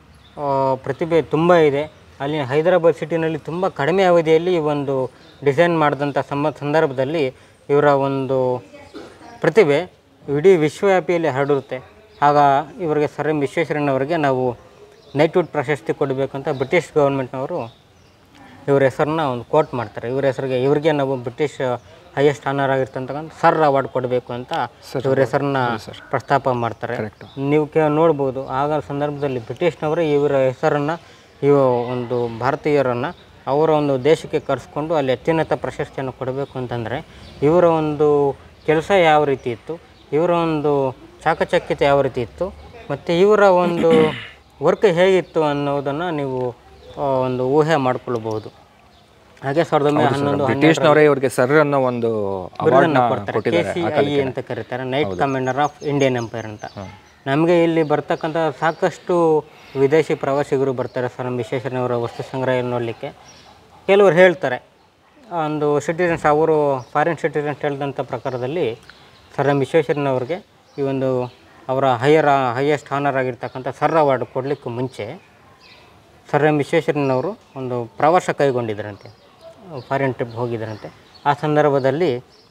ಪ್ರತಿಭೆ ತುಂಬ ಇದೆ. ಅಲ್ಲಿ ಹೈದರಾಬಾದ್ ಸಿಟಿನಲ್ಲಿ ತುಂಬ ಕಡಿಮೆ ಅವಧಿಯಲ್ಲಿ ಒಂದು ಡಿಸೈನ್ ಮಾಡಿದಂಥ ಸಂದರ್ಭದಲ್ಲಿ ಇವರ ಒಂದು ಪ್ರತಿಭೆ ಇಡೀ ವಿಶ್ವವ್ಯಾಪಿಯಲ್ಲಿ ಹರಡಿರುತ್ತೆ. ಆಗ ಇವರಿಗೆ ಸರ್ ಎಂ ವಿಶ್ವೇಶ್ವರಯ್ಯನವರಿಗೆ ನಾವು ನೈಟ್ಹುಡ್ ಪ್ರಶಸ್ತಿ ಕೊಡಬೇಕಂತ ಬ್ರಿಟಿಷ್ ಗೌರ್ಮೆಂಟ್ನವರು ಇವರ ಹೆಸರನ್ನ ಒಂದು ಕೋಟ್ ಮಾಡ್ತಾರೆ. ಇವರಿಗೆ ನಾವು ಬ್ರಿಟಿಷ್ ಹೈಯೆಸ್ಟ್ ಆನರ್ ಆಗಿರ್ತಕ್ಕಂಥ ಸರ್ ಅವಾರ್ಡ್ ಕೊಡಬೇಕು ಅಂತ ಇವ್ರ ಹೆಸರನ್ನ ಪ್ರಸ್ತಾಪ ಮಾಡ್ತಾರೆ. ನೀವು ನೋಡ್ಬೋದು ಆಗ ಸಂದರ್ಭದಲ್ಲಿ ಬ್ರಿಟಿಷ್ನವರು ಇವರ ಹೆಸರನ್ನು ಒಂದು ಭಾರತೀಯರನ್ನು ಅವರ ಒಂದು ದೇಶಕ್ಕೆ ಕರೆಸ್ಕೊಂಡು ಅಲ್ಲಿ ಅತ್ಯುನ್ನತ ಪ್ರಶಸ್ತಿಯನ್ನು ಕೊಡಬೇಕು ಅಂತಂದರೆ ಇವರ ಒಂದು ಕೆಲಸ ಯಾವ ರೀತಿ ಇತ್ತು, ಇವರ ಒಂದು ಚಾಕಚಕ್ಯತೆ ಯಾವ ರೀತಿ ಇತ್ತು ಮತ್ತು ಇವರ ಒಂದು ವರ್ಕ್ ಹೇಗಿತ್ತು ಅನ್ನೋದನ್ನು ನೀವು ಒಂದು ಊಹೆ ಮಾಡಿಕೊಳ್ಬಹುದು. ಹಾಗೆ 1911 ಬ್ರಿಟಿಷ್ನವರೇ ಇವರಿಗೆ ಸರ್ ಅನ್ನೋ ಒಂದು ಬಿರುದನ್ನು ಕೊಡ್ತಾರೆ. KCIE ಅಂತ ಕರೀತಾರೆ, knight commander of Indian empire ಅಂತ. ನಮಗೆ ಇಲ್ಲಿ ಬರ್ತಕ್ಕಂಥ ಸಾಕಷ್ಟು ವಿದೇಶಿ ಪ್ರವಾಸಿಗರು ಬರ್ತಾರೆ ಸರ್ ಎಂ ವಿಶ್ವೇಶ್ವರಯ್ಯನವರ ವಸ್ತು ಸಂಗ್ರಹ ನೋಡಲಿಕ್ಕೆ. ಕೆಲವರು ಹೇಳ್ತಾರೆ ಒಂದು ಸಿಟಿಜನ್ಸ್ ಅವರು ಫಾರಿನ್ ಸಿಟಿಜನ್ಸ್ ಹೇಳಿದಂಥ ಪ್ರಕಾರದಲ್ಲಿ ಸರ್ ಎಂ ವಿಶ್ವೇಶ್ವರಯ್ಯನವ್ರಿಗೆ ಈ ಒಂದು ಅವರ ಹೈಯೆಸ್ಟ್ ಆನರ್ ಆಗಿರ್ತಕ್ಕಂಥ ಸರ್ ಅವಾರ್ಡ್ ಕೊಡಲಿಕ್ಕೂ ಮುಂಚೆ ಸರ್ ಎಂ ವಿಶ್ವೇಶ್ವರಯ್ಯನವರು ಒಂದು ಪ್ರವಾಸ ಕೈಗೊಂಡಿದ್ದರಂತೆ, ಫಾರಿನ್ ಟ್ರಿಪ್ ಹೋಗಿದ್ದರಂತೆ. ಆ ಸಂದರ್ಭದಲ್ಲಿ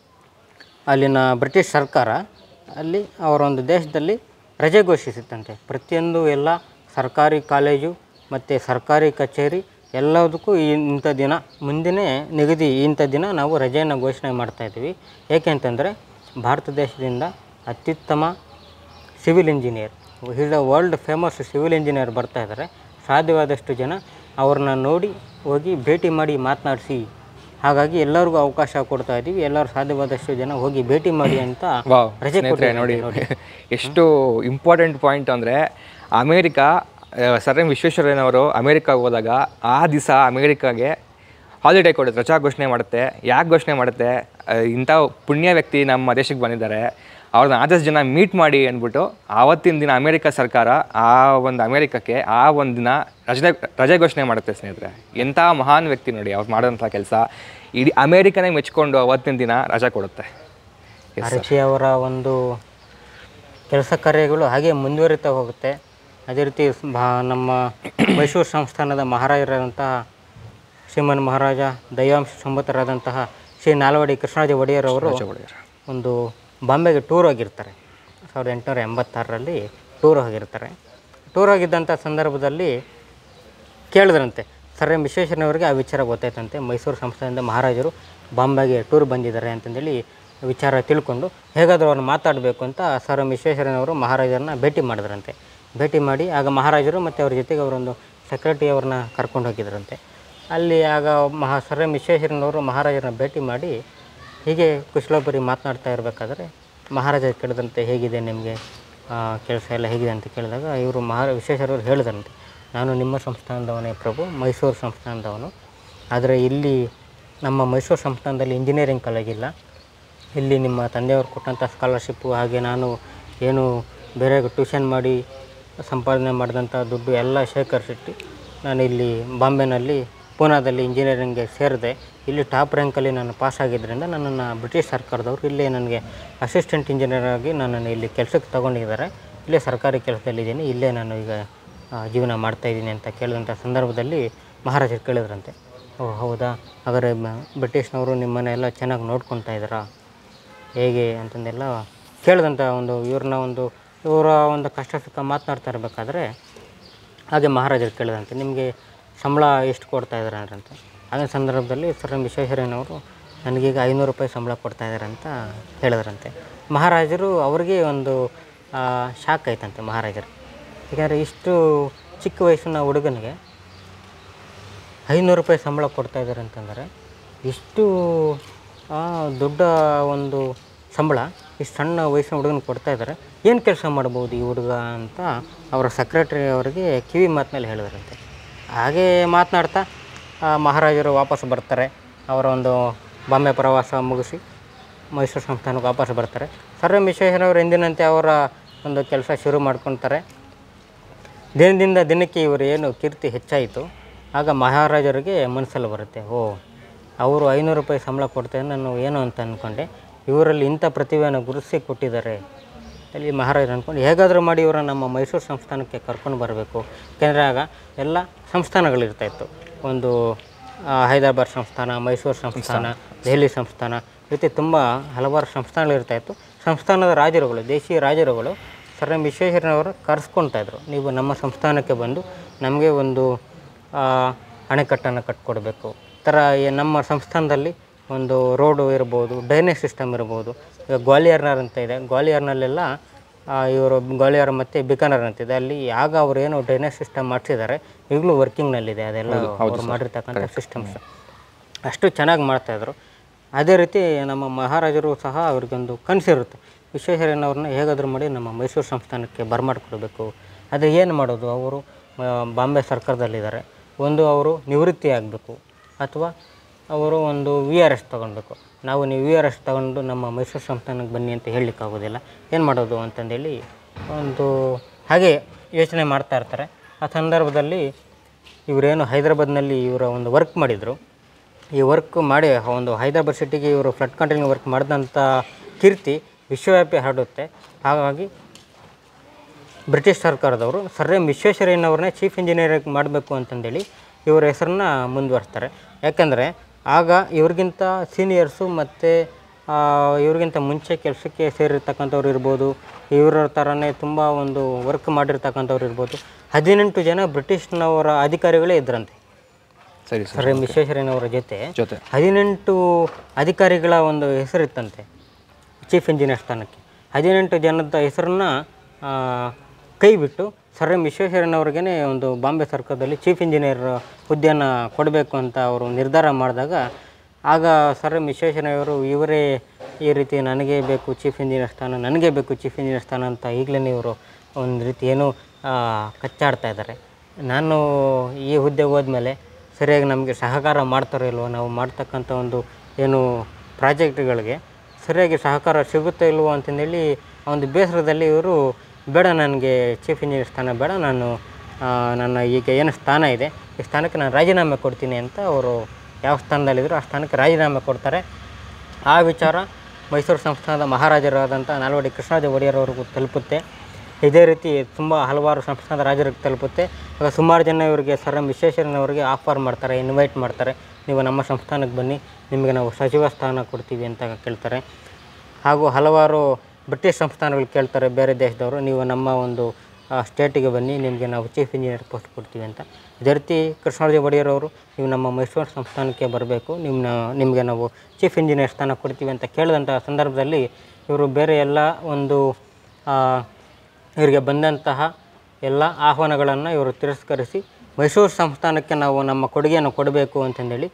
ಅಲ್ಲಿನ ಬ್ರಿಟಿಷ್ ಸರ್ಕಾರ ಅಲ್ಲಿ ಅವರ ಒಂದು ದೇಶದಲ್ಲಿ ರಜೆ ಘೋಷಿಸಿತ್ತಂತೆ. ಪ್ರತಿಯೊಂದು ಎಲ್ಲ ಸರ್ಕಾರಿ ಕಾಲೇಜು ಮತ್ತು ಸರ್ಕಾರಿ ಕಚೇರಿ ಎಲ್ಲದಕ್ಕೂ ಇಂಥ ದಿನ ಮುಂದಿನೇ ನಿಗದಿ ಇಂಥ ದಿನ ನಾವು ರಜೆಯನ್ನು ಘೋಷಣೆ ಮಾಡ್ತಾಯಿದ್ದೀವಿ. ಏಕೆ ಅಂತಂದರೆ ಭಾರತ ದೇಶದಿಂದ ಅತ್ಯುತ್ತಮ civil engineer, is a world famous civil engineer ಬರ್ತಾಯಿದ್ದಾರೆ. ಸಾಧ್ಯವಾದಷ್ಟು ಜನ ಅವ್ರನ್ನ ನೋಡಿ ಹೋಗಿ ಭೇಟಿ ಮಾಡಿ ಮಾತನಾಡಿಸಿ, ಹಾಗಾಗಿ ಎಲ್ಲರಿಗೂ ಅವಕಾಶ ಕೊಡ್ತಾ ಇದ್ದೀವಿ, ಎಲ್ಲರೂ ಸಾಧ್ಯವಾದಷ್ಟು ಜನ ಹೋಗಿ ಭೇಟಿ ಮಾಡಿ ಅಂತ ರಜೆ ಕೊಟ್ಟರೆ ನೋಡಿ. ಎಷ್ಟು ಇಂಪಾರ್ಟೆಂಟ್ ಪಾಯಿಂಟ್ ಅಂದರೆ ಅಮೇರಿಕಾ ಸರ್ ಎಂ ವಿಶ್ವೇಶ್ವರಯ್ಯನವರು ಅಮೇರಿಕಾಗೆ ಹೋದಾಗ ಆ ದಿವಸ ಅಮೇರಿಕಾಗೆ ಹಾಲಿಡೇ ಕೊಡುತ್ತೆ, ರಜಾ ಘೋಷಣೆ ಮಾಡುತ್ತೆ. ಯಾಕೆ ಘೋಷಣೆ ಮಾಡುತ್ತೆ? ಇಂಥ ಪುಣ್ಯ ವ್ಯಕ್ತಿ ನಮ್ಮ ದೇಶಕ್ಕೆ ಬಂದಿದ್ದಾರೆ, ಅವ್ರನ್ನ ಆದಷ್ಟು ಜನ ಮೀಟ್ ಮಾಡಿ ಅಂದ್ಬಿಟ್ಟು ಆವತ್ತಿನ ದಿನ ಅಮೇರಿಕಾ ಸರ್ಕಾರ ಆ ಒಂದು ಅಮೇರಿಕಕ್ಕೆ ಆ ಒಂದು ದಿನ ರಜೆ ಘೋಷಣೆ ಮಾಡುತ್ತೆ. ಸ್ನೇಹಿತರೆ, ಎಂಥ ಮಹಾನ್ ವ್ಯಕ್ತಿ ನೋಡಿ ಅವ್ರು ಮಾಡೋಂಥ ಕೆಲಸ. ಇಡೀ ಅಮೇರಿಕನೇ ಮೆಚ್ಕೊಂಡು ಅವತ್ತಿನ ದಿನ ರಜೆ ಕೊಡುತ್ತೆ. ಆರ್ಚಿ ಅವರ ಒಂದು ಕೆಲಸ ಕಾರ್ಯಗಳು ಹಾಗೆ ಮುಂದುವರಿತಾ ಹೋಗುತ್ತೆ. ಅದೇ ರೀತಿ ನಮ್ಮ ಮೈಸೂರು ಸಂಸ್ಥಾನದ ಮಹಾರಾಜರಾದಂತಹ ಶ್ರೀಮನ್ ಮಹಾರಾಜ ದೈವಾಂಶ ಸಂಬತ್ತರಾದಂತಹ ಶ್ರೀ ನಾಲ್ವಡಿ ಕೃಷ್ಣರಾಜ ಒಡೆಯರ್ ಅವರು ಒಂದು ಬಾಂಬೆಗೆ ಟೂರ್ ಹೋಗಿರ್ತಾರೆ. 1886ರಲ್ಲಿ ಟೂರ್ ಹೋಗಿರ್ತಾರೆ. ಟೂರ್ ಹೋಗಿದ್ದಂಥ ಸಂದರ್ಭದಲ್ಲಿ ಕೇಳಿದ್ರಂತೆ ಸರ್ ಎಂ ವಿಶ್ವೇಶ್ವರಯ್ಯನವರಿಗೆ ಆ ವಿಚಾರ ಗೊತ್ತಾಯ್ತಂತೆ. ಮೈಸೂರು ಸಂಸ್ಥಾನದಿಂದ ಮಹಾರಾಜರು ಬಾಂಬೆಗೆ ಟೂರ್ ಬಂದಿದ್ದಾರೆ ಅಂತಂದೇಳಿ ವಿಚಾರ ತಿಳ್ಕೊಂಡು ಹೇಗಾದರೂ ಅವ್ರನ್ನ ಮಾತಾಡಬೇಕು ಅಂತ ಸರ್ ಎಂ ವಿಶ್ವೇಶ್ವರಯ್ಯನವರು ಮಹಾರಾಜರನ್ನ ಭೇಟಿ ಮಾಡಿದ್ರಂತೆ. ಭೇಟಿ ಮಾಡಿ ಆಗ ಮಹಾರಾಜರು ಮತ್ತು ಅವ್ರ ಜೊತೆಗೆ ಅವರೊಂದು ಸೆಕ್ರೆಟರಿ ಅವ್ರನ್ನ ಕರ್ಕೊಂಡು ಹೋಗಿದ್ರಂತೆ. ಅಲ್ಲಿ ಆಗ ಸರ್ ಎಂ ವಿಶ್ವೇಶ್ವರಯ್ಯನವರು ಮಹಾರಾಜರನ್ನ ಭೇಟಿ ಮಾಡಿ ಹೀಗೆ ಕುಶಲೋಪರಿ ಮಾತನಾಡ್ತಾ ಇರಬೇಕಾದ್ರೆ ಮಹಾರಾಜರು ಕೇಳಿದಂತೆ ಹೇಗಿದೆ ನಿಮಗೆ ಕೆಲಸ ಎಲ್ಲ ಹೇಗಿದೆ ಅಂತ ಕೇಳಿದಾಗ ಇವರು ವಿಶ್ವೇಶ್ವರಯ್ಯನವರು ಹೇಳಿದ್ರಂತೆ, ನಾನು ನಿಮ್ಮ ಸಂಸ್ಥಾನದವನೇ ಪ್ರಭು, ಮೈಸೂರು ಸಂಸ್ಥಾನದವನು. ಆದರೆ ಇಲ್ಲಿ ನಮ್ಮ ಮೈಸೂರು ಸಂಸ್ಥಾನದಲ್ಲಿ ಇಂಜಿನಿಯರಿಂಗ್ ಕಾಲೇಜ್ ಇಲ್ಲ. ಇಲ್ಲಿ ನಿಮ್ಮ ತಂದೆಯವರು ಕೊಟ್ಟಂಥ ಸ್ಕಾಲರ್ಶಿಪ್ಪು ಹಾಗೆ ನಾನು ಏನು ಬೇರೆ ಟ್ಯೂಷನ್ ಮಾಡಿ ಸಂಪಾದನೆ ಮಾಡಿದಂಥ ದುಡ್ಡು ಎಲ್ಲ ಶೇಖರಿಸಿಟ್ಟು ನಾನು ಇಲ್ಲಿ ಬಾಂಬೆನಲ್ಲಿ ಪೂನಾದಲ್ಲಿ ಇಂಜಿನಿಯರಿಂಗ್ಗೆ ಸೇರಿದೆ. ಇಲ್ಲಿ ಟಾಪ್ ರ್ಯಾಂಕಲ್ಲಿ ನಾನು ಪಾಸ್ ಆಗಿದ್ದರಿಂದ ನನ್ನನ್ನು ಬ್ರಿಟಿಷ್ ಸರ್ಕಾರದವರು ಇಲ್ಲೇ ನನಗೆ ಅಸಿಸ್ಟೆಂಟ್ ಇಂಜಿನಿಯರ್ ಆಗಿ ನನ್ನನ್ನು ಇಲ್ಲಿ ಕೆಲಸಕ್ಕೆ ತೊಗೊಂಡಿದ್ದಾರೆ. ಇಲ್ಲೇ ಸರ್ಕಾರಿ ಕೆಲಸದಲ್ಲಿದ್ದೀನಿ, ಇಲ್ಲೇ ನಾನು ಈಗ ಜೀವನ ಮಾಡ್ತಾಯಿದ್ದೀನಿ ಅಂತ ಕೇಳಿದಂಥ ಸಂದರ್ಭದಲ್ಲಿ ಮಹಾರಾಜರು ಕೇಳಿದ್ರಂತೆ, ಓ ಹೌದಾ, ಹಾಗಾದರೆ ಬ್ರಿಟಿಷ್ನವರು ನಿಮ್ಮನ್ನೆಲ್ಲ ಚೆನ್ನಾಗಿ ನೋಡ್ಕೊತಾ ಇದ್ದಾರಾ ಹೇಗೆ ಅಂತಂದೆಲ್ಲ ಕೇಳಿದಂಥ ಇವರ ಒಂದು ಕಷ್ಟ ಸುಖ ಮಾತನಾಡ್ತಾ ಇರಬೇಕಾದ್ರೆ ಹಾಗೆ ಮಹಾರಾಜರು ಕೇಳಿದಂತೆ, ನಿಮಗೆ ಸಂಬಳ ಎಷ್ಟು ಕೊಡ್ತಾ ಇದ್ದಾರೆ ಅಂದ್ರಂತೆ. ಆಗಿನ ಸಂದರ್ಭದಲ್ಲಿ ಸರ್ ಎಂ ವಿಶ್ವೇಶ್ವರಯ್ಯನವರು ನನಗೀಗ 500 ರೂಪಾಯಿ ಸಂಬಳ ಕೊಡ್ತಾಯಿದ್ದಾರೆ ಅಂತ ಹೇಳಿದ್ರಂತೆ. ಮಹಾರಾಜರು ಅವ್ರಿಗೆ ಒಂದು ಶಾಕ್ ಆಯ್ತಂತೆ ಮಹಾರಾಜರು. ಯಾಕಂದರೆ ಇಷ್ಟು ಚಿಕ್ಕ ವಯಸ್ಸಿನ ಹುಡುಗನಿಗೆ 500 ರೂಪಾಯಿ ಸಂಬಳ ಕೊಡ್ತಾಯಿದ್ದಾರೆ ಅಂತಂದರೆ ಇಷ್ಟು ದೊಡ್ಡ ಒಂದು ಸಂಬಳ ಇಷ್ಟು ಸಣ್ಣ ವಯಸ್ಸಿನ ಹುಡುಗನಿಗೆ ಕೊಡ್ತಾಯಿದ್ದಾರೆ, ಏನು ಕೆಲಸ ಮಾಡ್ಬೋದು ಈ ಹುಡುಗ ಅಂತ ಅವರ ಸೆಕ್ರೆಟರಿ ಅವರಿಗೆ ಕಿವಿ ಮಾತಿನಲ್ಲಿ ಹೇಳಿದ್ರಂತೆ. ಹಾಗೇ ಮಾತನಾಡ್ತಾ ಮಹಾರಾಜರು ವಾಪಸ್ ಬರ್ತಾರೆ. ಅವರ ಒಂದು ಬಾಂಬೆ ಪ್ರವಾಸ ಮುಗಿಸಿ ಮೈಸೂರು ಸಂಸ್ಥಾನಕ್ಕೆ ವಾಪಸ್ ಬರ್ತಾರೆ. ಸರ್ ಎಂ ವಿಶ್ವೇಶ್ವರಯ್ಯನವರು ಎಂದಿನಂತೆ ಅವರ ಒಂದು ಕೆಲಸ ಶುರು ಮಾಡ್ಕೊತಾರೆ. ದಿನದಿಂದ ದಿನಕ್ಕೆ ಇವರು ಏನು ಕೀರ್ತಿ ಹೆಚ್ಚಾಯಿತು. ಆಗ ಮಹಾರಾಜರಿಗೆ ಮನಸ್ಸಲ್ಲಿ ಬರುತ್ತೆ, ಅವರು 500 ರೂಪಾಯಿ ಸಂಬಳ ಕೊಡ್ತಾರೆ, ನಾನು ಏನು ಅಂತ ಅಂದ್ಕೊಂಡೆ, ಇವರಲ್ಲಿ ಇಂಥ ಪ್ರತಿಭೆಯನ್ನು ಗುರುತಿಸಿ ಕೊಟ್ಟಿದ್ದಾರೆ. ಅಲ್ಲಿ ಮಹಾರಾಜರು ಅಂದ್ಕೊಂಡು ಹೇಗಾದರೂ ಮಾಡಿ ಇವರನ್ನು ನಮ್ಮ ಮೈಸೂರು ಸಂಸ್ಥಾನಕ್ಕೆ ಕರ್ಕೊಂಡು ಬರಬೇಕು. ಯಾಕೆಂದರೆ ಆಗ ಎಲ್ಲ ಸಂಸ್ಥಾನಗಳಿರ್ತಾಯಿತ್ತು. ಒಂದು ಹೈದರಾಬಾದ್ ಸಂಸ್ಥಾನ, ಮೈಸೂರು ಸಂಸ್ಥಾನ, ದೆಹಲಿ ಸಂಸ್ಥಾನ, ಈ ರೀತಿ ತುಂಬ ಹಲವಾರು ಸಂಸ್ಥಾನಗಳಿರ್ತಾಯಿತ್ತು. ಸಂಸ್ಥಾನದ ರಾಜರುಗಳು, ದೇಶೀಯ ರಾಜರುಗಳು ಸರ್ ಎಂ ವಿಶ್ವೇಶ್ವರಯ್ಯನವರು ಕರೆಸ್ಕೊಳ್ತಾಯಿದ್ರು, ನೀವು ನಮ್ಮ ಸಂಸ್ಥಾನಕ್ಕೆ ಬಂದು ನಮಗೆ ಒಂದು ಅಣೆಕಟ್ಟನ್ನು ಕಟ್ಕೊಡ್ಬೇಕು. ಥರ ನಮ್ಮ ಸಂಸ್ಥಾನದಲ್ಲಿ ಒಂದು ರೋಡು ಇರ್ಬೋದು, ಡ್ರೈನೇಜ್ ಸಿಸ್ಟಮ್ ಇರ್ಬೋದು. ಈಗ ಗ್ವಾಲಿಯರ್ನರ್ ಅಂತ ಇದೆ, ಗ್ವಾಲಿಯರ್ನಲ್ಲೆಲ್ಲ ಇವರು ಗ್ವಾಲಿಯರ್ ಮತ್ತು ಬಿಕಾನರ್ ಅಂತಿದೆ, ಅಲ್ಲಿ ಆಗ ಅವರು ಏನು ಡ್ರೈನೇಜ್ ಸಿಸ್ಟಮ್ ಮಾಡಿಸಿದ್ದಾರೆ ಈಗಲೂ ವರ್ಕಿಂಗ್ನಲ್ಲಿದೆ. ಅದೆಲ್ಲ ಅವ್ರು ಮಾಡಿರ್ತಕ್ಕಂಥ ಸಿಸ್ಟಮ್ಸ್ ಅಷ್ಟು ಚೆನ್ನಾಗಿ ಮಾಡ್ತಾಯಿದ್ರು. ಅದೇ ರೀತಿ ನಮ್ಮ ಮಹಾರಾಜರು ಸಹ ಅವ್ರಿಗೊಂದು ಕನಸಿರುತ್ತೆ, ವಿಶ್ವೇಶ್ವರಯ್ಯನವ್ರನ್ನ ಹೇಗಾದರೂ ಮಾಡಿ ನಮ್ಮ ಮೈಸೂರು ಸಂಸ್ಥಾನಕ್ಕೆ ಬರಮಾಡ್ಕೊಡ್ಬೇಕು. ಅದು ಏನು ಮಾಡೋದು, ಅವರು ಬಾಂಬೆ ಸರ್ಕಾರದಲ್ಲಿದ್ದಾರೆ, ಒಂದು ಅವರು ನಿವೃತ್ತಿ ಆಗಬೇಕು ಅಥವಾ ಅವರು ಒಂದು VRS ತೊಗೊಳ್ಬೇಕು. ನೀವು VRS ತೊಗೊಂಡು ನಮ್ಮ ಮೈಸೂರು ಸಂಸ್ಥಾನಕ್ಕೆ ಬನ್ನಿ ಅಂತ ಹೇಳಲಿಕ್ಕಾಗೋದಿಲ್ಲ, ಏನು ಮಾಡೋದು ಅಂತಂದೇಳಿ ಒಂದು ಹಾಗೆ ಯೋಚನೆ ಮಾಡ್ತಾ ಇರ್ತಾರೆ. ಆ ಸಂದರ್ಭದಲ್ಲಿ ಇವರೇನು ಹೈದರಾಬಾದ್ನಲ್ಲಿ ಇವರ ಒಂದು ವರ್ಕ್ ಮಾಡಿದರು. ಈ ವರ್ಕ್ ಮಾಡಿ ಒಂದು ಹೈದರಾಬಾದ್ ಸಿಟಿಗೆ ಇವರು ಫ್ಲಡ್ ಕಂಟ್ರೋಲಿಂಗ್ ವರ್ಕ್ ಮಾಡಿದಂಥ ಕೀರ್ತಿ ವಿಶ್ವವ್ಯಾಪಿ ಹರಡುತ್ತೆ. ಹಾಗಾಗಿ ಬ್ರಿಟಿಷ್ ಸರ್ಕಾರದವರು ಸರ್ ಎಂ ವಿಶ್ವೇಶ್ವರಯ್ಯನವ್ರನ್ನೇ ಚೀಫ್ ಇಂಜಿನಿಯರ್ ಮಾಡಬೇಕು ಅಂತಂದೇಳಿ ಇವರ ಹೆಸರನ್ನ ಮುಂದುವರಿಸ್ತಾರೆ. ಯಾಕಂದರೆ ಆಗ ಇವ್ರಿಗಿಂತ ಸೀನಿಯರ್ಸು ಮತ್ತು ಇವ್ರಿಗಿಂತ ಮುಂಚೆ ಕೆಲಸಕ್ಕೆ ಸೇರಿರ್ತಕ್ಕಂಥವ್ರು ಇರ್ಬೋದು, ಇವರ ಥರನೇ ತುಂಬ ಒಂದು ವರ್ಕ್ ಮಾಡಿರ್ತಕ್ಕಂಥವ್ರು ಇರ್ಬೋದು. 18 ಜನ ಬ್ರಿಟಿಷ್ನವರ ಅಧಿಕಾರಿಗಳೇ ಇದ್ರಂತೆ ಸರ್ ಎಂ ವಿಶ್ವೇಶ್ವರಯ್ಯನವರ ಜೊತೆ 18 ಅಧಿಕಾರಿಗಳ ಒಂದು ಹೆಸರಿತ್ತಂತೆ ಚೀಫ್ ಇಂಜಿನಿಯರ್ ಸ್ಥಾನಕ್ಕೆ. 18 ಜನದ ಹೆಸರನ್ನ ಕೈ ಬಿಟ್ಟು ಸರ್ ಎಂ ವಿಶ್ವೇಶ್ವರಯ್ಯನವ್ರಿಗೇ ಒಂದು ಬಾಂಬೆ ಸರ್ಕಾರದಲ್ಲಿ ಚೀಫ್ ಇಂಜಿನಿಯರ್ ಹುದ್ದೆಯನ್ನು ಕೊಡಬೇಕು ಅಂತ ಅವರು ನಿರ್ಧಾರ ಮಾಡಿದಾಗ, ಆಗ ಸರ್ ಎಂ ವಿಶ್ವೇಶ್ವರಯ್ಯನವರು ಇವರೇ ಈ ರೀತಿ ನನಗೆ ಬೇಕು ಚೀಫ್ ಇಂಜಿನಿಯರ್ ಸ್ಥಾನ, ನನಗೆ ಬೇಕು ಚೀಫ್ ಇಂಜಿನಿಯರ್ ಸ್ಥಾನ ಅಂತ ಈಗಲೇ ಇವರು ಒಂದು ರೀತಿ ಏನೋ ಕಚ್ಚಾಡ್ತಾ ಇದ್ದಾರೆ. ನಾನು ಈ ಹುದ್ದೆಗೆ ಹೋದ್ಮೇಲೆ ಸರಿಯಾಗಿ ನಮಗೆ ಸಹಕಾರ ಮಾಡ್ತಾರೋ ಇಲ್ವೋ, ನಾವು ಮಾಡ್ತಕ್ಕಂಥ ಒಂದು ಏನು ಪ್ರಾಜೆಕ್ಟ್ಗಳಿಗೆ ಸರಿಯಾಗಿ ಸಹಕಾರ ಸಿಗುತ್ತೋ ಇಲ್ವೋ ಅಂತಂದೇಳಿ ಒಂದು ಬೇಸರದಲ್ಲಿ ಇವರು ಬೇಡ, ನನಗೆ ಚೀಫ್ ಇಂಜಿನಿಯರ್ ಸ್ಥಾನ ಬೇಡ, ನನ್ನ ಈಗ ಏನು ಸ್ಥಾನ ಇದೆ ಈ ಸ್ಥಾನಕ್ಕೆ ನಾನು ರಾಜೀನಾಮೆ ಕೊಡ್ತೀನಿ ಅಂತ ಅವರು ಯಾವ ಸ್ಥಾನದಲ್ಲಿದ್ದರು ಆ ಸ್ಥಾನಕ್ಕೆ ರಾಜೀನಾಮೆ ಕೊಡ್ತಾರೆ. ಆ ವಿಚಾರ ಮೈಸೂರು ಸಂಸ್ಥಾನದ ಮಹಾರಾಜರಾದಂಥ ನಾಲ್ವಡಿ ಕೃಷ್ಣರಾಜ ಒಡೆಯರ್ ಅವ್ರಿಗೂ ತಲುಪುತ್ತೆ. ಇದೇ ರೀತಿ ತುಂಬ ಹಲವಾರು ಸಂಸ್ಥಾನದ ರಾಜರಿಗೆ ತಲುಪುತ್ತೆ. ಆಗ ಸುಮಾರು ಜನ ಇವರಿಗೆ ಸರ್ ಎಂ ವಿಶ್ವೇಶ್ವರಯ್ಯನವರಿಗೆ ಆಫರ್ ಮಾಡ್ತಾರೆ, ಇನ್ವೈಟ್ ಮಾಡ್ತಾರೆ, ನೀವು ನಮ್ಮ ಸಂಸ್ಥಾನಕ್ಕೆ ಬನ್ನಿ, ನಿಮಗೆ ನಾವು ಸಚಿವ ಸ್ಥಾನ ಕೊಡ್ತೀವಿ ಅಂತ ಕೇಳ್ತಾರೆ. ಹಾಗೂ ಹಲವಾರು ಬ್ರಿಟಿಷ್ ಸಂಸ್ಥಾನಗಳು ಕೇಳ್ತಾರೆ ಬೇರೆ ದೇಶದವರು, ನೀವು ನಮ್ಮ ಒಂದು ಸ್ಟೇಟಿಗೆ ಬನ್ನಿ, ನಿಮಗೆ ನಾವು ಚೀಫ್ ಇಂಜಿನಿಯರ್ ಪೋಸ್ಟ್ ಕೊಡ್ತೀವಿ ಅಂತ. ಇದೇ ರೀತಿ ಕೃಷ್ಣರಾಜ ಒಡೆಯರ್ ಅವರು ನೀವು ನಮ್ಮ ಮೈಸೂರು ಸಂಸ್ಥಾನಕ್ಕೆ ಬರಬೇಕು, ನಿಮಗೆ ನಾವು ಚೀಫ್ ಇಂಜಿನಿಯರ್ ಸ್ಥಾನ ಕೊಡ್ತೀವಿ ಅಂತ ಕೇಳಿದಂಥ ಸಂದರ್ಭದಲ್ಲಿ ಇವರು ಬೇರೆ ಎಲ್ಲ ಒಂದು ಇವರಿಗೆ ಬಂದಂತಹ ಎಲ್ಲ ಆಹ್ವಾನಗಳನ್ನು ಇವರು ತಿರಸ್ಕರಿಸಿ ಮೈಸೂರು ಸಂಸ್ಥಾನಕ್ಕೆ ನಾವು ನಮ್ಮ ಕೊಡುಗೆಯನ್ನು ಕೊಡಬೇಕು ಅಂತಂದೇಳಿ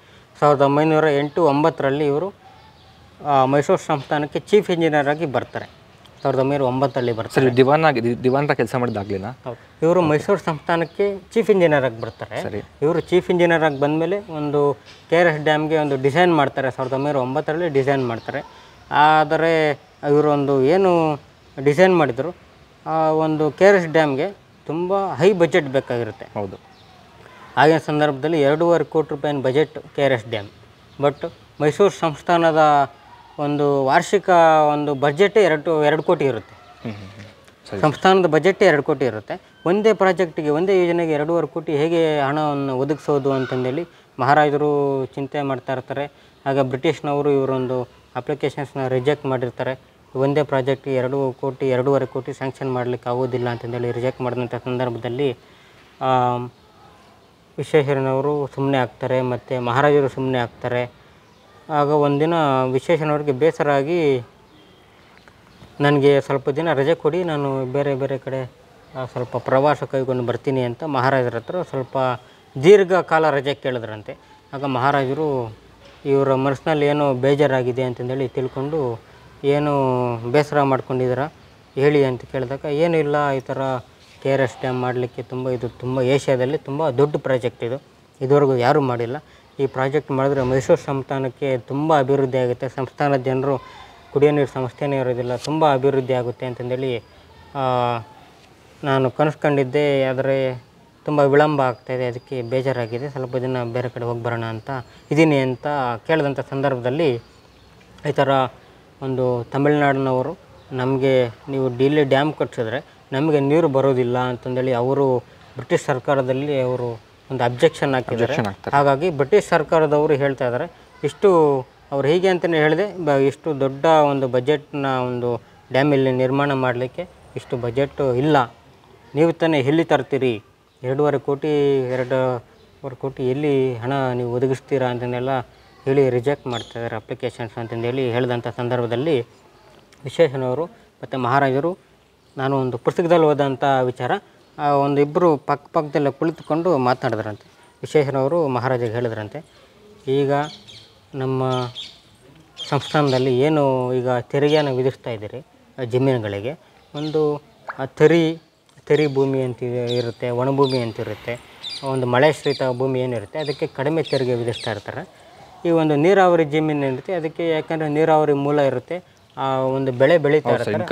1908-9ರಲ್ಲಿ ಇವರು ಮೈಸೂರು ಸಂಸ್ಥಾನಕ್ಕೆ ಚೀಫ್ ಇಂಜಿನಿಯರ್ ಆಗಿ ಬರ್ತಾರೆ. 1909ರಲ್ಲಿ ಬರ್ತಾರೆ. ದಿವಾನ್ ಕೆಲಸ ಮಾಡಿದಾಗಲಿಲ್ಲ. ಹೌದು, ಇವರು ಮೈಸೂರು ಸಂಸ್ಥಾನಕ್ಕೆ ಚೀಫ್ ಇಂಜಿನಿಯರ್ ಆಗಿ ಬರ್ತಾರೆ. ಇವರು ಚೀಫ್ ಇಂಜಿನಿಯರ್ ಆಗಿ ಬಂದಮೇಲೆ ಒಂದು KRS ಡ್ಯಾಮ್ಗೆ ಒಂದು ಡಿಸೈನ್ ಮಾಡ್ತಾರೆ. 1909ರಲ್ಲಿ ಡಿಸೈನ್ ಮಾಡ್ತಾರೆ. ಆದರೆ ಇವರೊಂದು ಏನು ಡಿಸೈನ್ ಮಾಡಿದರು, ಒಂದು KRS ಡ್ಯಾಮ್ಗೆ ತುಂಬ ಹೈ ಬಜೆಟ್ ಬೇಕಾಗಿರುತ್ತೆ. ಹೌದು, ಆಗಿನ ಸಂದರ್ಭದಲ್ಲಿ 2.5 ಕೋಟಿ ರೂಪಾಯಿನ budget KRS dam. But Mysuru ಸಂಸ್ಥಾನದ ಒಂದು ವಾರ್ಷಿಕ ಒಂದು ಬಜೆಟೇ 2 ಕೋಟಿ ಇರುತ್ತೆ. ಸಂಸ್ಥಾನದ ಬಜೆಟೇ 2 ಕೋಟಿ ಇರುತ್ತೆ. ಒಂದೇ ಪ್ರಾಜೆಕ್ಟಿಗೆ, ಒಂದೇ ಯೋಜನೆಗೆ 2.5 ಕೋಟಿ ಹೇಗೆ ಹಣವನ್ನು ಒದಗಿಸೋದು ಅಂತಂದೇಳಿ ಮಹಾರಾಜರು ಚಿಂತೆ ಮಾಡ್ತಾ ಇರ್ತಾರೆ. ಆಗ ಬ್ರಿಟಿಷ್ನವರು ಇವರೊಂದು ಅಪ್ಲಿಕೇಶನ್ಸ್ನ ರಿಜೆಕ್ಟ್ ಮಾಡಿರ್ತಾರೆ. ಒಂದೇ ಪ್ರಾಜೆಕ್ಟಿಗೆ 2.5 ಕೋಟಿ ಸ್ಯಾಂಕ್ಷನ್ ಮಾಡಲಿಕ್ಕೆ ಆಗೋದಿಲ್ಲ ಅಂತಂದೇಳಿ ರಿಜೆಕ್ಟ್ ಮಾಡಿದಂಥ ಸಂದರ್ಭದಲ್ಲಿ ವಿಶ್ವೇಶ್ವರಯ್ಯನವರು ಸುಮ್ಮನೆ ಆಗ್ತಾರೆ ಮತ್ತು ಮಹಾರಾಜರು ಸುಮ್ಮನೆ ಆಗ್ತಾರೆ. ಆಗ ಒಂದಿನ ವಿಶ್ವೇಶ್ವರಯ್ಯನವ್ರಿಗೆ ಬೇಸರ ಆಗಿ ನನಗೆ ಸ್ವಲ್ಪ ದಿನ ರಜೆ ಕೊಡಿ, ನಾನು ಬೇರೆ ಬೇರೆ ಕಡೆ ಸ್ವಲ್ಪ ಪ್ರವಾಸ ಕೈಗೊಂಡು ಬರ್ತೀನಿ ಅಂತ ಮಹಾರಾಜರ ಹತ್ರ ಸ್ವಲ್ಪ ದೀರ್ಘಕಾಲ ರಜೆ ಕೇಳಿದ್ರಂತೆ. ಆಗ ಮಹಾರಾಜರು ಇವರ ಮನಸ್ಸಿನಲ್ಲಿ ಏನೋ ಬೇಜಾರಾಗಿದೆ ಅಂತಂದೇಳಿ ತಿಳ್ಕೊಂಡು, ಏನು ಬೇಸರ ಮಾಡ್ಕೊಂಡಿದ್ದೀರಾ ಹೇಳಿ ಅಂತ ಕೇಳಿದಾಗ, ಏನೂ ಇಲ್ಲ, ಈ ಥರ KRS ಡ್ಯಾಮ್ ಮಾಡಲಿಕ್ಕೆ ಇದು ತುಂಬ ಏಷ್ಯಾದಲ್ಲಿ ತುಂಬ ದೊಡ್ಡ ಪ್ರಾಜೆಕ್ಟ್ ಇದು, ಇದುವರೆಗೂ ಯಾರೂ ಮಾಡಿಲ್ಲ. ಈ ಪ್ರಾಜೆಕ್ಟ್ ಮಾಡಿದ್ರೆ ಮೈಸೂರು ಸಂಸ್ಥಾನಕ್ಕೆ ತುಂಬ ಅಭಿವೃದ್ಧಿ ಆಗುತ್ತೆ, ಸಂಸ್ಥಾನದ ಜನರು ಕುಡಿಯೋ ನೀರು ಸಮಸ್ಯೆನೇ ಇರೋದಿಲ್ಲ, ತುಂಬ ಅಭಿವೃದ್ಧಿ ಆಗುತ್ತೆ ಅಂತಂದೇಳಿ ನಾನು ಕನಸು ಕಂಡಿದ್ದೆ. ಆದರೆ ತುಂಬ ವಿಳಂಬ ಆಗ್ತಾಯಿದೆ, ಅದಕ್ಕೆ ಬೇಜಾರಾಗಿದೆ, ಸ್ವಲ್ಪ ದಿನ ಬೇರೆ ಕಡೆ ಹೋಗಿ ಬರೋಣ ಅಂತ ಇದ್ದೀನಿ ಅಂತ ಕೇಳಿದಂಥ ಸಂದರ್ಭದಲ್ಲಿ ಈ ಥರ ಒಂದು ತಮಿಳ್ನಾಡಿನವರು ನಮಗೆ ನೀವು ಇಲ್ಲಿ ಡ್ಯಾಮ್ ಕಟ್ಟಿಸಿದ್ರೆ ನಮಗೆ ನೀರು ಬರೋದಿಲ್ಲ ಅಂತಂದೇಳಿ ಅವರು ಬ್ರಿಟಿಷ್ ಸರ್ಕಾರದಲ್ಲಿ ಅವರು ಒಂದು ಅಬ್ಜೆಕ್ಷನ್ ಹಾಕಿದ್ದಾರೆ. ಹಾಗಾಗಿ ಬ್ರಿಟಿಷ್ ಸರ್ಕಾರದವರು ಹೇಳ್ತಾ ಇದ್ದಾರೆ, ಇಷ್ಟು ಅವ್ರು ಹೀಗೆ ಅಂತಲೇ ಹೇಳಿದೆ, ಇಷ್ಟು ದೊಡ್ಡ ಒಂದು ಬಜೆಟ್ನ ಒಂದು ಡ್ಯಾಮ್ ಇಲ್ಲಿ ನಿರ್ಮಾಣ ಮಾಡಲಿಕ್ಕೆ ಇಷ್ಟು ಬಜೆಟ್ ಇಲ್ಲ, ನೀವು ತಾನೇ ಎಲ್ಲಿ ತರ್ತೀರಿ, 2.5 ಕೋಟಿ ಎಲ್ಲಿ ಹಣ ನೀವು ಒದಗಿಸ್ತೀರಾ ಅಂತಂದೆಲ್ಲ ಹೇಳಿ ರಿಜೆಕ್ಟ್ ಮಾಡ್ತಾಯಿದ್ದಾರೆ ಅಪ್ಲಿಕೇಶನ್ಸ್ ಅಂತಂದೇಳಿ ಹೇಳಿದಂಥ ಸಂದರ್ಭದಲ್ಲಿ ವಿಶ್ವೇಶ್ವರಯ್ಯನವರು ಮತ್ತು ಮಹಾರಾಜರು, ನಾನು ಒಂದು ಪುಸ್ತಕದಲ್ಲಿ ಓದಂಥ ವಿಚಾರ, ಒಂದಿಬ್ಬರು ಪಕ್ಕದಲ್ಲೇ ಕುಳಿತುಕೊಂಡು ಮಾತನಾಡಿದ್ರಂತೆ. ವಿಶ್ವೇಶ್ವರಯ್ಯನವರು ಮಹಾರಾಜರಿಗೆ ಹೇಳಿದ್ರಂತೆ, ಈಗ ನಮ್ಮ ಸಂಸ್ಥಾನದಲ್ಲಿ ಏನು ಈಗ ತೆರಿಗೆಯನ್ನು ವಿಧಿಸ್ತಾ ಇದ್ದೀರಿ ಜಮೀನುಗಳಿಗೆ, ಒಂದು ತರಿ ಭೂಮಿ ಅಂತ ಇರುತ್ತೆ, ಒಣಭೂಮಿ ಅಂತ ಇರುತ್ತೆ, ಒಂದು ಮಳೆಶ್ರಿತ ಭೂಮಿ ಏನಿರುತ್ತೆ ಅದಕ್ಕೆ ಕಡಿಮೆ ತೆರಿಗೆ ವಿಧಿಸ್ತಾ ಇರ್ತಾರೆ. ಈ ಒಂದು ನೀರಾವರಿ ಜಮೀನು ಏನಿರುತ್ತೆ ಅದಕ್ಕೆ, ಯಾಕಂದರೆ ನೀರಾವರಿ ಮೂಲ ಇರುತ್ತೆ, ಆ ಒಂದು ಬೆಳೆ ಬೆಳೀತಾ ಇರ್ತಾರೆ,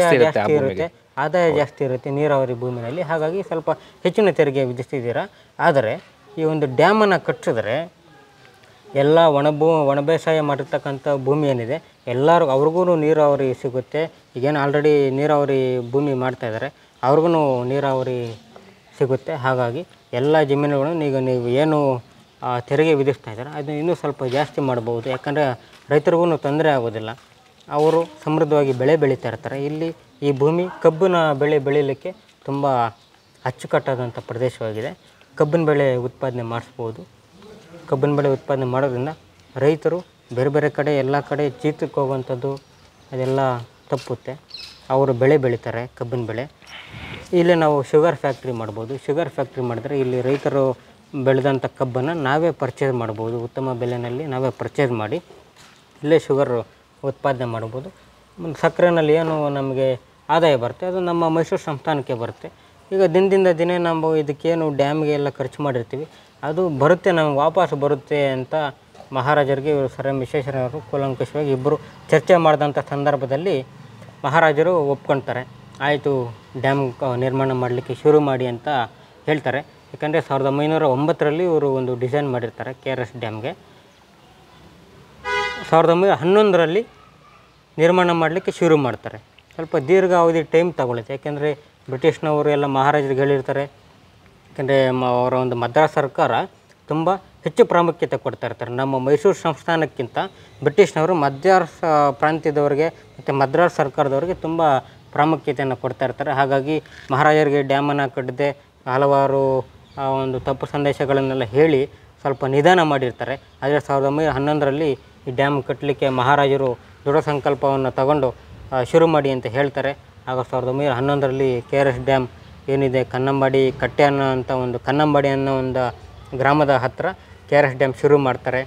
ಆದಾಯ ಜಾಸ್ತಿ ಇರುತ್ತೆ ನೀರಾವರಿ ಭೂಮಿನಲ್ಲಿ, ಹಾಗಾಗಿ ಸ್ವಲ್ಪ ಹೆಚ್ಚಿನ ತೆರಿಗೆ ವಿಧಿಸ್ತಿದ್ದೀರಾ. ಆದರೆ ಈ ಒಂದು ಡ್ಯಾಮನ್ನು ಕಟ್ಟಿಸಿದ್ರೆ ಎಲ್ಲ ಒಣ ಬೇಸಾಯ ಮಾಡಿರ್ತಕ್ಕಂಥ ಭೂಮಿ ಏನಿದೆ ಅವ್ರಿಗೂ ನೀರಾವರಿ ಸಿಗುತ್ತೆ. ಈಗೇನು ಆಲ್ರೆಡಿ ನೀರಾವರಿ ಭೂಮಿ ಮಾಡ್ತಾಯಿದ್ದಾರೆ, ಅವ್ರಿಗೂ ನೀರಾವರಿ ಸಿಗುತ್ತೆ. ಹಾಗಾಗಿ ಎಲ್ಲ ಜಮೀನುಗಳನ್ನು ಈಗ ನೀವು ಏನು ತೆರಿಗೆ ವಿಧಿಸ್ತಾ ಇದ್ದಾರೆ ಅದನ್ನು ಇನ್ನೂ ಸ್ವಲ್ಪ ಜಾಸ್ತಿ ಮಾಡ್ಬೋದು, ಯಾಕಂದರೆ ರೈತರಿಗೂ ತೊಂದರೆ ಆಗೋದಿಲ್ಲ, ಅವರು ಸಮೃದ್ಧವಾಗಿ ಬೆಳೆ ಬೆಳೀತಾ ಇರ್ತಾರೆ. ಇಲ್ಲಿ ಈ ಭೂಮಿ ಕಬ್ಬಿನ ಬೆಳೆ ಬೆಳೀಲಿಕ್ಕೆ ತುಂಬ ಅಚ್ಚುಕಟ್ಟಾದಂಥ ಪ್ರದೇಶವಾಗಿದೆ, ಕಬ್ಬಿನ ಬೆಳೆ ಉತ್ಪಾದನೆ ಮಾಡಿಸ್ಬೋದು. ಕಬ್ಬಿನ ಬೆಳೆ ಉತ್ಪಾದನೆ ಮಾಡೋದ್ರಿಂದ ರೈತರು ಬೇರೆ ಬೇರೆ ಕಡೆ ಎಲ್ಲ ಕಡೆ ಚೀತಕ್ಕೆ ಹೋಗುವಂಥದ್ದು ಅದೆಲ್ಲ ತಪ್ಪುತ್ತೆ, ಅವರು ಬೆಳೆ ಬೆಳೀತಾರೆ ಕಬ್ಬಿನ ಬೆಳೆ. ಇಲ್ಲೇ ನಾವು ಶುಗರ್ ಫ್ಯಾಕ್ಟ್ರಿ ಮಾಡ್ಬೋದು, ಶುಗರ್ ಫ್ಯಾಕ್ಟ್ರಿ ಮಾಡಿದ್ರೆ ಇಲ್ಲಿ ರೈತರು ಬೆಳೆದಂಥ ಕಬ್ಬನ್ನು ನಾವೇ ಪರ್ಚೇಸ್ ಮಾಡ್ಬೋದು, ಉತ್ತಮ ಬೆಲೆಯಲ್ಲಿ ನಾವೇ ಪರ್ಚೇಸ್ ಮಾಡಿ ಇಲ್ಲೇ ಶುಗರ್ ಉತ್ಪಾದನೆ ಮಾಡ್ಬೋದು. ಸಕ್ಕರೆನಲ್ಲಿ ಏನು ನಮಗೆ ಆದಾಯ ಬರುತ್ತೆ ಅದು ನಮ್ಮ ಮೈಸೂರು ಸಂಸ್ಥಾನಕ್ಕೆ ಬರುತ್ತೆ. ಈಗ ದಿನದಿಂದ ದಿನ ನಾವು ಇದಕ್ಕೇನು ಡ್ಯಾಮ್ಗೆ ಎಲ್ಲ ಖರ್ಚು ಮಾಡಿರ್ತೀವಿ ಅದು ಬರುತ್ತೆ, ನಮ್ಗೆ ವಾಪಸ್ ಬರುತ್ತೆ ಅಂತ ಮಹಾರಾಜರಿಗೆ ಇವರು ಸರ್ ಎಂ ವಿಶ್ವೇಶ್ವರಯ್ಯನವರು ಕೂಲಂಕಷವಾಗಿ ಇಬ್ಬರು ಚರ್ಚೆ ಮಾಡಿದಂಥ ಸಂದರ್ಭದಲ್ಲಿ ಮಹಾರಾಜರು ಒಪ್ಕೊಳ್ತಾರೆ. ಆಯಿತು, ಡ್ಯಾಮ್ ನಿರ್ಮಾಣ ಮಾಡಲಿಕ್ಕೆ ಶುರು ಮಾಡಿ ಅಂತ ಹೇಳ್ತಾರೆ. ಯಾಕಂದರೆ 1909ರಲ್ಲಿ ಇವರು ಒಂದು ಡಿಸೈನ್ ಮಾಡಿರ್ತಾರೆ KRS ಡ್ಯಾಮ್ಗೆ. 1911ರಲ್ಲಿ ನಿರ್ಮಾಣ ಮಾಡಲಿಕ್ಕೆ ಶುರು ಮಾಡ್ತಾರೆ. ಸ್ವಲ್ಪ ದೀರ್ಘಾವಧಿ ಟೈಮ್ ತಗೊಳುತ್ತೆ, ಯಾಕೆಂದರೆ ಬ್ರಿಟಿಷ್ನವರು ಎಲ್ಲ ಮಹಾರಾಜರಿಗೆ ಹೇಳಿರ್ತಾರೆ. ಯಾಕೆಂದರೆ ಅವರ ಒಂದು ಮದ್ರಾಸ್ ಸರ್ಕಾರ ತುಂಬ ಹೆಚ್ಚು ಪ್ರಾಮುಖ್ಯತೆ ಕೊಡ್ತಾ ಇರ್ತಾರೆ. ನಮ್ಮ ಮೈಸೂರು ಸಂಸ್ಥಾನಕ್ಕಿಂತ ಬ್ರಿಟಿಷ್ನವರು ಮದ್ರಾಸ್ ಪ್ರಾಂತ್ಯದವರಿಗೆ ಮತ್ತು ಮದ್ರಾಸ್ ಸರ್ಕಾರದವರಿಗೆ ತುಂಬ ಪ್ರಾಮುಖ್ಯತೆಯನ್ನು ಕೊಡ್ತಾ ಇರ್ತಾರೆ. ಹಾಗಾಗಿ ಮಹಾರಾಜರಿಗೆ ಡ್ಯಾಮನ್ನು ಕಟ್ಟದೆ ಹಲವಾರು ಒಂದು ತಪ್ಪು ಸಂದೇಶಗಳನ್ನೆಲ್ಲ ಹೇಳಿ ಸ್ವಲ್ಪ ನಿಧಾನ ಮಾಡಿರ್ತಾರೆ. ಆದರೆ 1911ರಲ್ಲಿ ಈ ಡ್ಯಾಮ್ ಕಟ್ಟಲಿಕ್ಕೆ ಮಹಾರಾಜರು ದೃಢ ಸಂಕಲ್ಪವನ್ನು ತಗೊಂಡು ಶುರು ಮಾಡಿ ಅಂತ ಹೇಳ್ತಾರೆ. ಆಗ 1911ರಲ್ಲಿ KRS ಡ್ಯಾಮ್ ಏನಿದೆ ಕನ್ನಂಬಾಡಿ ಕಟ್ಟೆ ಅಂತ ಒಂದು ಕನ್ನಂಬಾಡಿ ಅನ್ನೋ ಒಂದು ಗ್ರಾಮದ ಹತ್ತಿರ KRS ಡ್ಯಾಮ್ ಶುರು ಮಾಡ್ತಾರೆ.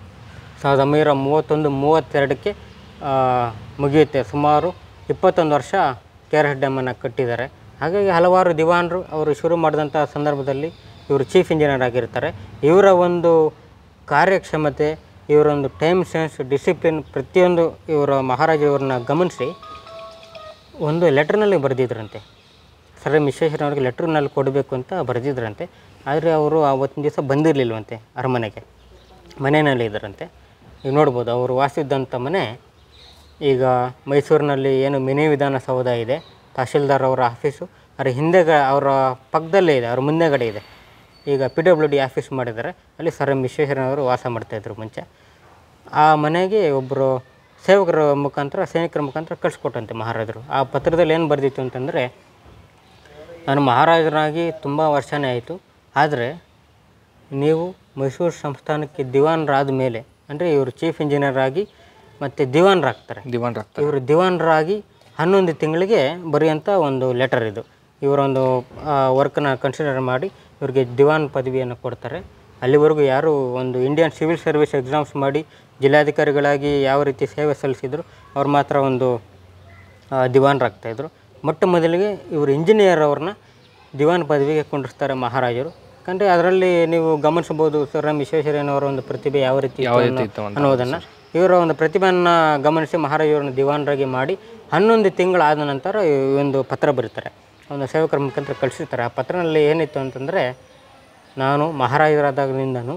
1931-32ಕ್ಕೆ ಮುಗಿಯುತ್ತೆ. ಸುಮಾರು 21 ವರ್ಷ KRS ಡ್ಯಾಮನ್ನು ಕಟ್ಟಿದ್ದಾರೆ. ಹಾಗಾಗಿ ಹಲವಾರು ದಿವಾನರು ಅವರು ಶುರು ಮಾಡಿದಂಥ ಸಂದರ್ಭದಲ್ಲಿ ಇವರು ಚೀಫ್ ಇಂಜಿನಿಯರ್ ಆಗಿರ್ತಾರೆ. ಇವರ ಒಂದು ಕಾರ್ಯಕ್ಷಮತೆ, ಇವರೊಂದು ಟೈಮ್ ಸೆನ್ಸ್, ಡಿಸಿಪ್ಲಿನ್ ಪ್ರತಿಯೊಂದು ಇವರ ಮಹಾರಾಜರವ್ರನ್ನ ಗಮನಿಸಿ ಒಂದು ಲೆಟ್ರ್ನಲ್ಲಿ ಬರೆದಿದ್ರಂತೆ. ಸರ್ ಎಂ ವಿಶ್ವೇಶ್ವರಯ್ಯನವ್ರಿಗೆ ಲೆಟ್ರ್ನಲ್ಲಿ ಕೊಡಬೇಕು ಅಂತ ಬರೆದಿದ್ರಂತೆ. ಆದರೆ ಅವರು ಆವತ್ತಿನ ದಿವಸ ಬಂದಿರಲಿಲ್ವಂತೆ ಅರಮನೆಗೆ, ಮನೆಯಲ್ಲಿ ಇದ್ದರಂತೆ. ಈಗ ನೋಡ್ಬೋದು ಅವರು ವಾಸಿದ್ದಂಥ ಮನೆ ಈಗ ಮೈಸೂರಿನಲ್ಲಿ ಏನು ಮಿನಿ ವಿಧಾನಸೌಧ ಇದೆ, ತಹಶೀಲ್ದಾರ್ ಅವರ ಆಫೀಸು, ಅದರ ಹಿಂದೆ ಅವರ ಪಕ್ಕದಲ್ಲೇ ಇದೆ, ಅವ್ರ ಮುಂದೆಗಡೆ ಇದೆ. ಈಗ PWD ಆಫೀಸ್ ಮಾಡಿದ್ದಾರೆ, ಅಲ್ಲಿ ಸರ್ ಎಂ ವಿಶ್ವೇಶ್ವರಯ್ಯನವರು ವಾಸ ಮಾಡ್ತಾಯಿದ್ರು ಮುಂಚೆ. ಆ ಮನೆಗೆ ಒಬ್ಬರು ಸೇವಕರ ಮುಖಾಂತರ, ಸೈನಿಕರ ಮುಖಾಂತರ ಕಳಿಸ್ಕೊಟ್ಟಂತೆ ಮಹಾರಾಜರು. ಆ ಪತ್ರದಲ್ಲಿ ಏನು ಬರೆದಿತ್ತು ಅಂತಂದರೆ, ನಾನು ಮಹಾರಾಜರಾಗಿ ತುಂಬ ವರ್ಷನೇ ಆಯಿತು, ಆದರೆ ನೀವು ಮೈಸೂರು ಸಂಸ್ಥಾನಕ್ಕೆ ದಿವಾನರಾದ ಮೇಲೆ ಅಂದರೆ ಇವರು ಚೀಫ್ ಇಂಜಿನಿಯರ್ ಆಗಿ ಮತ್ತು ದಿವಾನ್ರಾಗ್ತಾರೆ. ದಿವಾನ್ರಾಗ್ತಾರೆ. ಇವರು ದಿವಾನ್ರಾಗಿ 11 ತಿಂಗಳಿಗೆ ಬರೆಯುವಂಥ ಒಂದು ಲೆಟರ್ ಇದು. ಇವರೊಂದು ವರ್ಕನ್ನ ಕನ್ಸಿಡರ್ ಮಾಡಿ ಇವ್ರಿಗೆ ದಿವಾನ್ ಪದವಿಯನ್ನು ಕೊಡ್ತಾರೆ. ಅಲ್ಲಿವರೆಗೂ ಯಾರು ಒಂದು ಇಂಡಿಯನ್ ಸಿವಿಲ್ ಸರ್ವಿಸ್ ಎಕ್ಸಾಮ್ಸ್ ಮಾಡಿ ಜಿಲ್ಲಾಧಿಕಾರಿಗಳಾಗಿ ಯಾವ ರೀತಿ ಸೇವೆ ಸಲ್ಲಿಸಿದ್ರು ಅವ್ರು ಮಾತ್ರ ಒಂದು ದಿವಾನ್ರಾಗ್ತಾಯಿದ್ರು. ಮೊಟ್ಟ ಮೊದಲಿಗೆ ಇವರು ಇಂಜಿನಿಯರ್ ಅವ್ರನ್ನ ದಿವಾನ್ ಪದವಿಗೆ ಕುಂಡಿಸ್ತಾರೆ ಮಹಾರಾಜರು. ಯಾಕಂದರೆ ಅದರಲ್ಲಿ ನೀವು ಗಮನಿಸಬಹುದು ಸರ್ ಎಂ ವಿಶ್ವೇಶ್ವರಯ್ಯನವರ ಒಂದು ಪ್ರತಿಭೆ ಯಾವ ರೀತಿ ಇತ್ತು ಅನ್ನೋದನ್ನು. ಇವರ ಒಂದು ಪ್ರತಿಭೆಯನ್ನು ಗಮನಿಸಿ ಮಹಾರಾಜರನ್ನು ದಿವಾನರಾಗಿ ಮಾಡಿ 11 ತಿಂಗಳಾದ ನಂತರ ಈ ಒಂದು ಪತ್ರ ಬರೀತಾರೆ, ಒಂದು ಸೇವಕರ ಮುಖಾಂತರ ಕಳಿಸಿರ್ತಾರೆ. ಆ ಪತ್ರದಲ್ಲಿ ಏನಿತ್ತು ಅಂತಂದರೆ, ನಾನು ಮಹಾರಾಜರಾದಾಗಿನಿಂದನೂ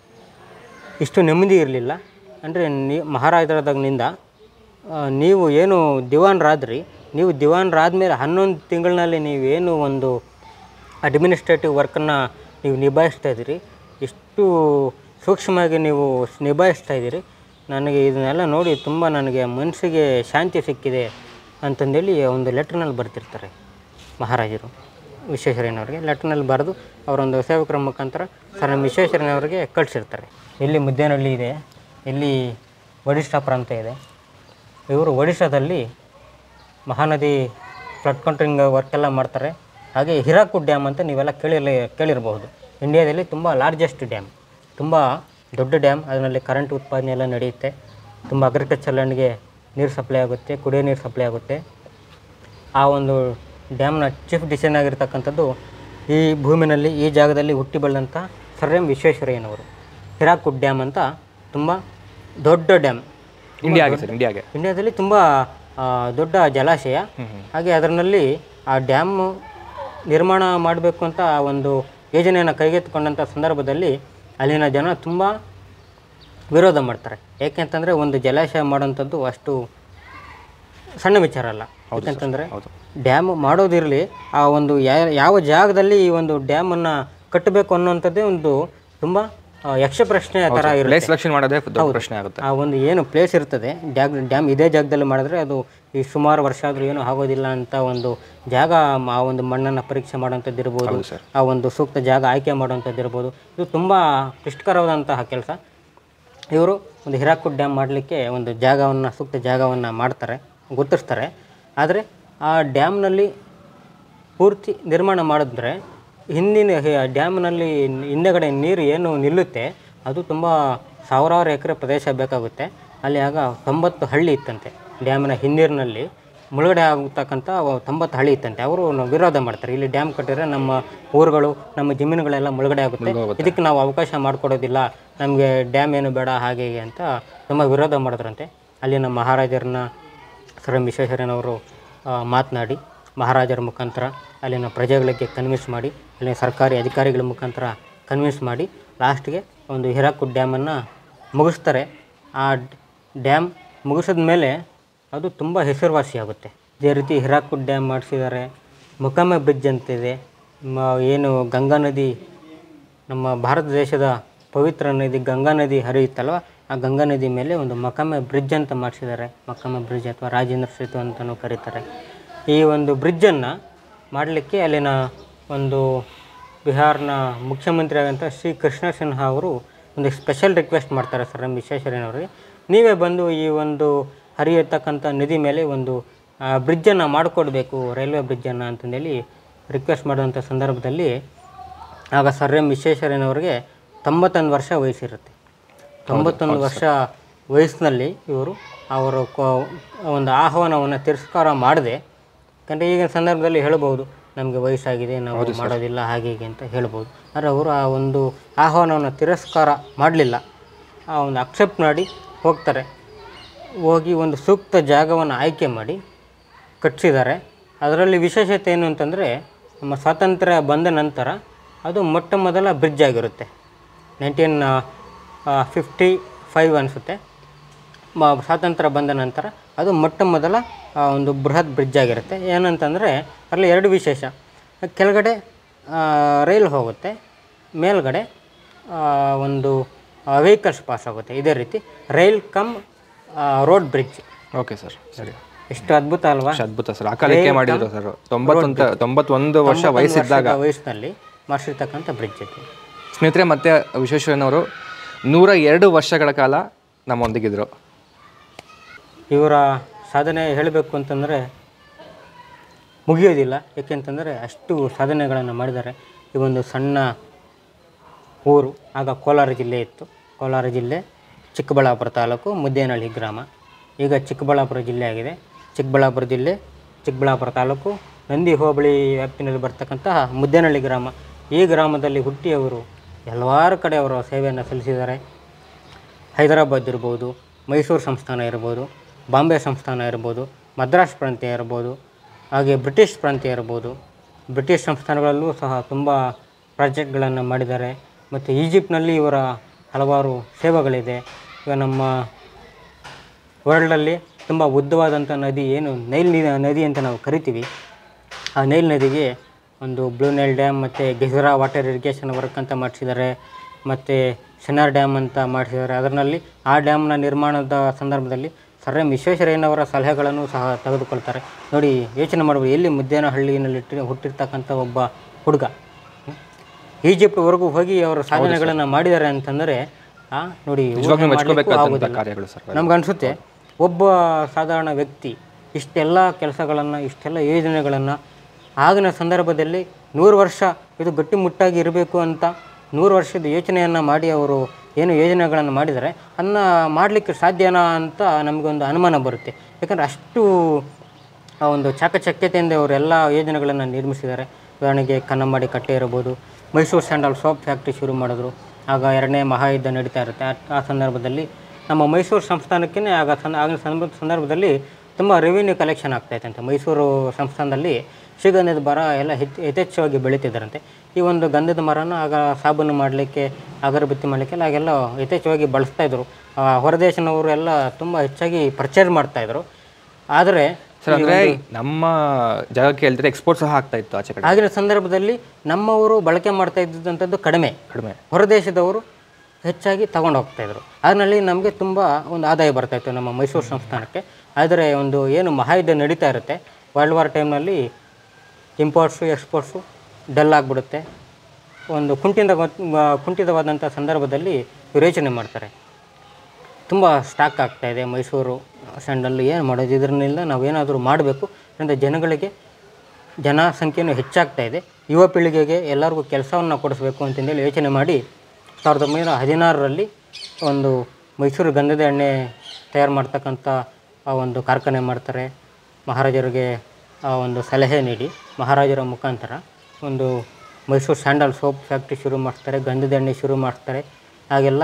ಇಷ್ಟು ನೆಮ್ಮದಿ ಇರಲಿಲ್ಲ. ಅಂದರೆ ಮಹಾರಾಜರಾದಾಗಿನಿಂದ ನೀವು ಏನು ದಿವಾನರಾದ್ರಿ, ನೀವು ದಿವಾನರಾದ್ಮೇಲೆ 11 ತಿಂಗಳಿನಲ್ಲಿ ನೀವೇನು ಒಂದು ಅಡ್ಮಿನಿಸ್ಟ್ರೇಟಿವ್ ವರ್ಕನ್ನು ನೀವು ನಿಭಾಯಿಸ್ತಾ ಇದ್ದೀರಿ, ಎಷ್ಟು ಸೂಕ್ಷ್ಮವಾಗಿ ನೀವು ನಿಭಾಯಿಸ್ತಾ ಇದ್ದೀರಿ, ನನಗೆ ಇದನ್ನೆಲ್ಲ ನೋಡಿ ತುಂಬ ನನಗೆ ಮನಸ್ಸಿಗೆ ಶಾಂತಿ ಸಿಕ್ಕಿದೆ ಅಂತಂದೇಳಿ ಒಂದು ಲೆಟ್ರ್ನಲ್ಲಿ ಬರ್ತಿರ್ತಾರೆ ಮಹಾರಾಜರು ವಿಶ್ವೇಶ್ವರಯ್ಯನವ್ರಿಗೆ. ಲೆಟ್ರ್ನಲ್ಲಿ ಬರೆದು ಅವರೊಂದು ಸೇವಕರ ಮುಖಾಂತರ ಸರ್ ಎಂ ವಿಶ್ವೇಶ್ವರಯ್ಯನವ್ರಿಗೆ ಕಳಿಸಿರ್ತಾರೆ. ಇಲ್ಲಿ ಮುದ್ದೇನಹಳ್ಳಿ ಇದೆ, ಇಲ್ಲಿ ಒಡಿಶಾ ಪ್ರಾಂತ ಇದೆ. ಇವರು ಒಡಿಶಾದಲ್ಲಿ ಮಹಾನದಿ ಫ್ಲಡ್ ಕಂಟ್ರೋಲಿಂಗ್ ವರ್ಕೆಲ್ಲ ಮಾಡ್ತಾರೆ. ಹಾಗೆ ಹಿರಾಕುಡ್ ಡ್ಯಾಮ್ ಅಂತ ನೀವೆಲ್ಲ ಕೇಳಿರಬಹುದು. ಇಂಡಿಯಾದಲ್ಲಿ ತುಂಬ ಲಾರ್ಜೆಸ್ಟ್ ಡ್ಯಾಮ್, ತುಂಬ ದೊಡ್ಡ ಡ್ಯಾಮ್. ಅದರಲ್ಲಿ ಕರೆಂಟ್ ಉತ್ಪಾದನೆ ಎಲ್ಲ ನಡೆಯುತ್ತೆ. ತುಂಬ ಅಗ್ರಿಕಲ್ಚರ್ ಲ್ಯಾಂಡ್ಗೆ ನೀರು ಸಪ್ಲೈ ಆಗುತ್ತೆ, ಕುಡಿಯೋ ನೀರು ಸಪ್ಲೈ ಆಗುತ್ತೆ. ಆ ಒಂದು ಡ್ಯಾಮ್ನ ಚೀಫ್ ಡಿಸೈನ್ ಆಗಿರ್ತಕ್ಕಂಥದ್ದು ಈ ಭೂಮಿನಲ್ಲಿ ಈ ಜಾಗದಲ್ಲಿ ಹುಟ್ಟಿ ಬೆಳೆದಂಥ ಸರ್ ಎಂ ವಿಶ್ವೇಶ್ವರಯ್ಯನವರು. ಹಿರಾಕುಡ್ ಡ್ಯಾಮ್ ಅಂತ ತುಂಬ ದೊಡ್ಡ ಡ್ಯಾಮ್, ಇಂಡಿಯಾದಲ್ಲಿ ತುಂಬ ದೊಡ್ಡ ಜಲಾಶಯ. ಹಾಗೆ ಅದರಲ್ಲಿ ಆ ಡ್ಯಾಮ್ ನಿರ್ಮಾಣ ಮಾಡಬೇಕು ಅಂತ ಒಂದು ಯೋಜನೆಯನ್ನು ಕೈಗೆತ್ತಿಕೊಂಡಂಥ ಸಂದರ್ಭದಲ್ಲಿ ಅಲ್ಲಿನ ಜನ ತುಂಬ ವಿರೋಧ ಮಾಡ್ತಾರೆ. ಏಕೆಂತಂದರೆ ಒಂದು ಜಲಾಶಯ ಮಾಡೋಂಥದ್ದು ಅಷ್ಟು ಸಣ್ಣ ವಿಚಾರ ಅಲ್ಲ. ಯಾಕೆಂತಂದರೆ ಡ್ಯಾಮ್ ಮಾಡೋದಿರಲಿ, ಆ ಒಂದು ಯಾವ ಜಾಗದಲ್ಲಿ ಈ ಒಂದು ಡ್ಯಾಮನ್ನು ಕಟ್ಟಬೇಕು ಅನ್ನೋಂಥದ್ದೇ ಒಂದು ತುಂಬ ಯಕ್ಷ ಪ್ರಶ್ನೆ ಥರ ಇರುತ್ತೆ. ಆ ಒಂದು ಏನು ಪ್ಲೇಸ್ ಇರ್ತದೆ ಡ್ಯಾಮ್ ಇದೇ ಜಾಗದಲ್ಲಿ ಮಾಡಿದ್ರೆ ಅದು ಈ ಸುಮಾರು ವರ್ಷ ಆದರೂ ಏನೂ ಆಗೋದಿಲ್ಲ ಅಂತ ಒಂದು ಜಾಗ, ಆ ಒಂದು ಮಣ್ಣನ್ನು ಪರೀಕ್ಷೆ ಮಾಡೋಂಥದ್ದು ಇರ್ಬೋದು, ಆ ಒಂದು ಸೂಕ್ತ ಜಾಗ ಆಯ್ಕೆ ಮಾಡೋಂಥದ್ದು ಇರ್ಬೋದು. ಇದು ತುಂಬ ಕ್ಲಿಷ್ಟಕರವಾದಂತಹ ಕೆಲಸ. ಇವರು ಒಂದು ಹಿರಾಕುಡ್ ಡ್ಯಾಮ್ ಮಾಡಲಿಕ್ಕೆ ಒಂದು ಜಾಗವನ್ನು, ಸೂಕ್ತ ಜಾಗವನ್ನು ಮಾಡ್ತಾರೆ, ಗುರುತಿಸ್ತಾರೆ. ಆದರೆ ಆ ಡ್ಯಾಮ್ನಲ್ಲಿ ಪೂರ್ತಿ ನಿರ್ಮಾಣ ಮಾಡಿದ್ರೆ ಹಿಂದಿನ ಡ್ಯಾಮ್ನಲ್ಲಿ ಹಿಂದೆಗಡೆ ನೀರು ಏನು ನಿಲ್ಲುತ್ತೆ ಅದು ತುಂಬ ಸಾವಿರಾರು ಎಕರೆ ಪ್ರದೇಶ ಬೇಕಾಗುತ್ತೆ. ಅಲ್ಲಿ ಆಗ 90 ಹಳ್ಳಿ ಇತ್ತಂತೆ. ಡ್ಯಾಮಿನ ಹಿನ್ನೀರಿನಲ್ಲಿ ಮುಳುಗಡೆ ಆಗತಕ್ಕಂಥ 90 ಹಳ್ಳಿ ಇತ್ತಂತೆ. ಅವರು ವಿರೋಧ ಮಾಡ್ತಾರೆ, ಇಲ್ಲಿ ಡ್ಯಾಮ್ ಕಟ್ಟಿದ್ರೆ ನಮ್ಮ ಊರುಗಳು, ನಮ್ಮ ಜಮೀನುಗಳೆಲ್ಲ ಮುಳುಗಡೆ ಆಗುತ್ತೆ, ಇದಕ್ಕೆ ನಾವು ಅವಕಾಶ ಮಾಡಿಕೊಡೋದಿಲ್ಲ, ನಮಗೆ ಡ್ಯಾಮ್ ಏನು ಬೇಡ ಹಾಗೆ ಹೀಗೆ ಅಂತ ತುಂಬ ವಿರೋಧ ಮಾಡಿದ್ರಂತೆ. ಅಲ್ಲಿನ ಮಹಾರಾಜರನ್ನ ಸರ್ ಎಂ ವಿಶ್ವೇಶ್ವರಯ್ಯನವರು ಮಾತನಾಡಿ ಮಹಾರಾಜರ ಮುಖಾಂತರ ಅಲ್ಲಿನ ಪ್ರಜೆಗಳಿಗೆ ಕನ್ವಿನ್ಸ್ ಮಾಡಿ, ಅಲ್ಲಿನ ಸರ್ಕಾರಿ ಅಧಿಕಾರಿಗಳ ಮುಖಾಂತರ ಕನ್ವಿನ್ಸ್ ಮಾಡಿ ಲಾಸ್ಟ್ಗೆ ಒಂದು ಹಿರಾಕುಡ್ ಡ್ಯಾಮನ್ನು ಮುಗಿಸ್ತಾರೆ. ಆ ಡ್ಯಾಮ್ ಮುಗಿಸಿದ ಮೇಲೆ ಅದು ತುಂಬ ಹೆಸರುವಾಸಿಯಾಗುತ್ತೆ. ಇದೇ ರೀತಿ ಹಿರಾಕುಡ್ ಡ್ಯಾಮ್ ಮಾಡಿಸಿದ್ದಾರೆ. ಮೊಕಮೆ ಬ್ರಿಡ್ಜ್ ಅಂತಿದೆ, ಏನು ಗಂಗಾ ನದಿ, ನಮ್ಮ ಭಾರತ ದೇಶದ ಪವಿತ್ರ ನದಿ ಗಂಗಾ ನದಿ ಹರಿಯುತ್ತಲ್ವ, ಆ ಗಂಗಾ ನದಿ ಮೇಲೆ ಒಂದು ಮೊಕಮೆ ಬ್ರಿಡ್ಜ್ ಅಂತ ಮಾಡಿಸಿದ್ದಾರೆ. ಮೊಕಮೆ ಬ್ರಿಡ್ಜ್ ಅಥವಾ ರಾಜೇಂದ್ರ ಸೇತು ಅಂತಲೂ ಕರೀತಾರೆ. ಈ ಒಂದು ಬ್ರಿಡ್ಜನ್ನು ಮಾಡಲಿಕ್ಕೆ ಅಲ್ಲಿನ ಒಂದು ಬಿಹಾರ್ನ ಮುಖ್ಯಮಂತ್ರಿ ಆದಂಥ ಶ್ರೀ ಕೃಷ್ಣ ಸಿನ್ಹಾ ಅವರು ಒಂದು ಸ್ಪೆಷಲ್ ರಿಕ್ವೆಸ್ಟ್ ಮಾಡ್ತಾರೆ ಸರ್ ಎಂ ವಿಶ್ವೇಶ್ವರಯ್ಯನವರಿಗೆ, ನೀವೇ ಬಂದು ಈ ಒಂದು ಹರಿಯತಕ್ಕಂಥ ನದಿ ಮೇಲೆ ಒಂದು ಬ್ರಿಡ್ಜನ್ನು ಮಾಡಿಕೊಡ್ಬೇಕು, ರೈಲ್ವೆ ಬ್ರಿಡ್ಜನ್ನು ಅಂತಂದೇಳಿ ರಿಕ್ವೆಸ್ಟ್ ಮಾಡುವಂಥ ಸಂದರ್ಭದಲ್ಲಿ ಆಗ ಸರ್ ಎಂ ವಿಶ್ವೇಶ್ವರಯ್ಯನವರಿಗೆ 91 ವರ್ಷ ವಯಸ್ಸಿರುತ್ತೆ. 91 ವರ್ಷ ವಯಸ್ಸಿನಲ್ಲಿ ಇವರು ಅವರು ಒಂದು ಆಹ್ವಾನವನ್ನು ತಿರಸ್ಕಾರ ಮಾಡದೆ, ಯಾಕಂದರೆ ಈಗಿನ ಸಂದರ್ಭದಲ್ಲಿ ಹೇಳ್ಬೋದು ನಮಗೆ ವಯಸ್ಸಾಗಿದೆ ನಾವು ಮಾಡೋದಿಲ್ಲ ಹಾಗೆ ಹೀಗೆ ಅಂತ ಹೇಳ್ಬೋದು. ಆದರೆ ಅವರು ಆ ಒಂದು ಆಹ್ವಾನವನ್ನು ತಿರಸ್ಕಾರ ಮಾಡಲಿಲ್ಲ, ಆ ಒಂದು ಅಕ್ಸೆಪ್ಟ್ ಮಾಡಿ ಹೋಗ್ತಾರೆ. ಹೋಗಿ ಒಂದು ಸೂಕ್ತ ಜಾಗವನ್ನು ಆಯ್ಕೆ ಮಾಡಿ ಕಟ್ಟಿಸಿದ್ದಾರೆ. ಅದರಲ್ಲಿ ವಿಶೇಷತೆ ಏನು ಅಂತಂದರೆ, ನಮ್ಮ ಸ್ವಾತಂತ್ರ್ಯ ಬಂದ ನಂತರ ಅದು ಮೊಟ್ಟ ಮೊದಲ ಬ್ರಿಡ್ಜ್ ಆಗಿರುತ್ತೆ. 1955 ಅನಿಸುತ್ತೆ, ಸ್ವಾತಂತ್ರ್ಯ ಬಂದ ನಂತರ ಅದು ಮೊಟ್ಟ ಮೊದಲ ಒಂದು ಬೃಹತ್ ಬ್ರಿಡ್ಜ್ ಆಗಿರುತ್ತೆ. ಏನಂತಂದರೆ ಅದರಲ್ಲಿ 2 ವಿಶೇಷ, ಕೆಳಗಡೆ ರೈಲ್ ಹೋಗುತ್ತೆ, ಮೇಲ್ಗಡೆ ಒಂದು ವೆಹಿಕಲ್ಸ್ ಪಾಸ್ ಆಗುತ್ತೆ. ಇದೇ ರೀತಿ rail cum road bridge. Okay sir, ಸರಿ. ಎಷ್ಟು ಅದ್ಭುತ ಅಲ್ವಾ? ಅದ್ಭುತ ಸರ್. ಆ ಕಾಲಕ್ಕೆ ಮಾಡಿದ್ರು ಸರ್. 91 ವರ್ಷ ವಯಸ್ಸಿನಲ್ಲಿ ಮಾಡಿಸಿರ್ತಕ್ಕಂಥ ಬ್ರಿಡ್ಜ್ ಇದು. ಸ್ನೇಹಿತರೆ, ಮತ್ತೆ ವಿಶ್ವೇಶ್ವರಯ್ಯನವರು 102 ವರ್ಷಗಳ ಕಾಲ ನಮ್ಮೊಂದಿಗಿದ್ರು. ಇವರ ಸಾಧನೆ ಹೇಳಬೇಕು ಅಂತಂದರೆ ಮುಗಿಯೋದಿಲ್ಲ. ಏಕೆಂತಂದರೆ ಅಷ್ಟು ಸಾಧನೆಗಳನ್ನು ಮಾಡಿದ್ದಾರೆ. ಈ ಒಂದು ಸಣ್ಣ ಊರು ಆಗ ಕೋಲಾರ ಜಿಲ್ಲೆ ಇತ್ತು. ಕೋಲಾರ ಜಿಲ್ಲೆ, ಚಿಕ್ಕಬಳ್ಳಾಪುರ ತಾಲೂಕು, ಮುದ್ದೇನಹಳ್ಳಿ ಗ್ರಾಮ. ಈಗ ಚಿಕ್ಕಬಳ್ಳಾಪುರ ಜಿಲ್ಲೆ ಆಗಿದೆ. ಚಿಕ್ಕಬಳ್ಳಾಪುರ ಜಿಲ್ಲೆ, ಚಿಕ್ಕಬಳ್ಳಾಪುರ ತಾಲೂಕು, ನಂದಿ ಹೋಬಳಿ ವ್ಯಾಪ್ತಿನಲ್ಲಿ ಬರ್ತಕ್ಕಂತಹ ಮುದ್ದೇನಹಳ್ಳಿ ಗ್ರಾಮ. ಈ ಗ್ರಾಮದಲ್ಲಿ ಹುಟ್ಟಿ ಅವರು ಹಲವಾರು ಕಡೆ ಅವರ ಸೇವೆಯನ್ನು ಸಲ್ಲಿಸಿದ್ದಾರೆ. ಹೈದರಾಬಾದ್ ಇರ್ಬೋದು, ಮೈಸೂರು ಸಂಸ್ಥಾನ ಇರ್ಬೋದು, ಬಾಂಬೆ ಸಂಸ್ಥಾನ ಇರ್ಬೋದು, ಮದ್ರಾಸ್ ಪ್ರಾಂತ್ಯ ಇರ್ಬೋದು, ಹಾಗೆ ಬ್ರಿಟಿಷ್ ಪ್ರಾಂತ್ಯ ಇರ್ಬೋದು. ಬ್ರಿಟಿಷ್ ಸಂಸ್ಥಾನಗಳಲ್ಲೂ ಸಹ ತುಂಬ ಪ್ರಾಜೆಕ್ಟ್ಗಳನ್ನು ಮಾಡಿದ್ದಾರೆ. ಮತ್ತು ಈಜಿಪ್ಟ್ನಲ್ಲಿ ಇವರ ಹಲವಾರು ಸೇವೆಗಳಿದೆ. ಈಗ ನಮ್ಮ ವರ್ಲ್ಡಲ್ಲಿ ತುಂಬ ಉದ್ದವಾದಂಥ ನದಿ ಏನು ನೈಲ್ ನದಿ ಅಂತ ನಾವು ಕರಿತೀವಿ. ಆ ನೈಲ್ ನದಿಗೆ ಒಂದು ಬ್ಲೂ ನೈಲ್ ಡ್ಯಾಮ್ ಮತ್ತು ಗೆಜರಾ ವಾಟರ್ ಇರಿಗೇಷನ್ ವರ್ಕ್ ಅಂತ ಮಾಡಿಸಿದ್ದಾರೆ. ಮತ್ತು ಶೆನಾರ್ ಡ್ಯಾಮ್ ಅಂತ ಮಾಡಿಸಿದ್ದಾರೆ. ಅದರಲ್ಲಿ ಆ ಡ್ಯಾಮ್ನ ನಿರ್ಮಾಣದ ಸಂದರ್ಭದಲ್ಲಿ ಸರ್ ಎಂ ವಿಶ್ವೇಶ್ವರಯ್ಯನವರ ಸಲಹೆಗಳನ್ನು ಸಹ ತೆಗೆದುಕೊಳ್ತಾರೆ. ನೋಡಿ, ಯೋಚನೆ ಮಾಡ್ಬೋದು, ಎಲ್ಲಿ ಮುದ್ದೇನಹಳ್ಳಿನಲ್ಲಿ ಹುಟ್ಟಿರ್ತಕ್ಕಂಥ ಒಬ್ಬ ಹುಡುಗ ಈಜಿಪ್ಟ್ವರೆಗೂ ಹೋಗಿ ಅವರ ಸಾಧನೆಗಳನ್ನು ಮಾಡಿದ್ದಾರೆ ಅಂತಂದರೆ ನೋಡಿ, ನಮ್ಗನ್ಸುತ್ತೆ ಒಬ್ಬ ಸಾಧಾರಣ ವ್ಯಕ್ತಿ ಇಷ್ಟೆಲ್ಲ ಕೆಲಸಗಳನ್ನು, ಇಷ್ಟೆಲ್ಲ ಯೋಜನೆಗಳನ್ನು ಆಗಿನ ಸಂದರ್ಭದಲ್ಲಿ 100 ವರ್ಷ ಇದು ಗಟ್ಟಿಮುಟ್ಟಾಗಿ ಇರಬೇಕು ಅಂತ 100 ವರ್ಷದ ಯೋಚನೆಯನ್ನು ಮಾಡಿ ಅವರು ಏನು ಯೋಜನೆಗಳನ್ನು ಮಾಡಿದರೆ ಅದನ್ನು ಮಾಡಲಿಕ್ಕೆ ಸಾಧ್ಯನಾ ಅಂತ ನಮಗೊಂದು ಅನುಮಾನ ಬರುತ್ತೆ. ಯಾಕಂದರೆ ಅಷ್ಟು ಒಂದು ಚಾಕಚಕ್ಯತೆಯಿಂದ ಅವರೆಲ್ಲ ಯೋಜನೆಗಳನ್ನು ನಿರ್ಮಿಸಿದ್ದಾರೆ. ಉದಾಹರಣೆಗೆ ಕನ್ನಂಬಾಡಿ ಕಟ್ಟೆ ಇರ್ಬೋದು, ಮೈಸೂರು ಸ್ಯಾಂಡಲ್ ಸೋಪ್ ಫ್ಯಾಕ್ಟ್ರಿ ಶುರು ಮಾಡಿದ್ರು. ಆಗ 2ನೇ ಮಹಾಯುದ್ಧ ನಡೀತಾ ಇರುತ್ತೆ. ಆ ಸಂದರ್ಭದಲ್ಲಿ ನಮ್ಮ ಮೈಸೂರು ಸಂಸ್ಥಾನಕ್ಕೇ ಆಗಿನ ಸಂದರ್ಭದಲ್ಲಿ ತುಂಬ ರೆವಿನ್ಯೂ ಕಲೆಕ್ಷನ್ ಆಗ್ತಾಯಿತ್ತಂತೆ. ಮೈಸೂರು ಸಂಸ್ಥಾನದಲ್ಲಿ ಶ್ರೀಗಂಧದ ಮರ ಎಲ್ಲ ಯಥೇಚ್ಛವಾಗಿ ಬೆಳೀತಿದ್ದಾರಂತೆ. ಈ ಒಂದು ಗಂಧದ ಮರನ ಆಗ ಸಾಬೂನು ಮಾಡಲಿಕ್ಕೆ, ಅಗರಬತ್ತಿ ಮಾಡಲಿಕ್ಕೆಲ್ಲ ಆಗೆಲ್ಲ ಯಥೇಚ್ಛವಾಗಿ ಬಳಸ್ತಾಯಿದ್ರು. ಹೊರದೇಶನವರು ಎಲ್ಲ ತುಂಬ ಹೆಚ್ಚಾಗಿ ಪರ್ಚೇಸ್ ಮಾಡ್ತಾಯಿದ್ರು. ಆದರೆ ನಮ್ಮ ಜಾಗಕ್ಕೆ ಹೇಳಿದ್ರೆ ಎಕ್ಸ್ಪೋರ್ಟ್ ಸಹ ಆಗ್ತಾ ಇತ್ತು ಆಚೆ ಕಡೆ. ಆಗಿನ ಸಂದರ್ಭದಲ್ಲಿ ನಮ್ಮವರು ಬಳಕೆ ಮಾಡ್ತಾ ಇದ್ದಂಥದ್ದು ಕಡಿಮೆ, ಹೊರದೇಶದವರು ಹೆಚ್ಚಾಗಿ ತಗೊಂಡು ಹೋಗ್ತಾಯಿದ್ರು. ಅದರಲ್ಲಿ ನಮಗೆ ತುಂಬ ಒಂದು ಆದಾಯ ಬರ್ತಾಯಿತ್ತು ನಮ್ಮ ಮೈಸೂರು ಸಂಸ್ಥಾನಕ್ಕೆ. ಆದರೆ ಒಂದು ಏನು ಮಹಾಯುದ್ಧ ನಡೀತಾ ಇರುತ್ತೆ, ವರ್ಲ್ಡ್ ವಾರ್ ಟೈಮ್ನಲ್ಲಿ ಇಂಪೋರ್ಟ್ಸು ಎಕ್ಸ್ಪೋರ್ಟ್ಸು ಡಲ್ ಆಗಿಬಿಡುತ್ತೆ. ಒಂದು ಕುಂಠಿತವಾದಂಥ ಸಂದರ್ಭದಲ್ಲಿ ಯೋಚನೆ ಮಾಡ್ತಾರೆ, ತುಂಬ ಸ್ಟಾಕ್ ಆಗ್ತಾಯಿದೆ ಮೈಸೂರು ಸ್ಯಾಂಡಲ್, ಏನು ಮಾಡೋದು, ಇದರಿಂದ ನಾವೇನಾದರೂ ಮಾಡಬೇಕು. ಅದರಿಂದ ಜನಸಂಖ್ಯೆಯೂ ಹೆಚ್ಚಾಗ್ತಾಯಿದೆ, ಯುವ ಪೀಳಿಗೆಗೆ ಎಲ್ಲರಿಗೂ ಕೆಲಸವನ್ನು ಕೊಡಿಸ್ಬೇಕು ಅಂತಂದೇಳಿ ಯೋಚನೆ ಮಾಡಿ 1916ರಲ್ಲಿ ಒಂದು ಮೈಸೂರು ಗಂಧದ ಎಣ್ಣೆ ತಯಾರು ಮಾಡ್ತಕ್ಕಂಥ ಆ ಒಂದು ಕಾರ್ಖಾನೆ ಮಾಡ್ತಾರೆ. ಮಹಾರಾಜರಿಗೆ ಆ ಒಂದು ಸಲಹೆ ನೀಡಿ ಮಹಾರಾಜರ ಮುಖಾಂತರ ಒಂದು ಮೈಸೂರು ಸ್ಯಾಂಡಲ್ ಸೋಪ್ ಫ್ಯಾಕ್ಟ್ರಿ ಶುರು ಮಾಡ್ತಾರೆ, ಗಂಧದ ಎಣ್ಣೆ ಶುರು ಮಾಡ್ತಾರೆ. ಹಾಗೆಲ್ಲ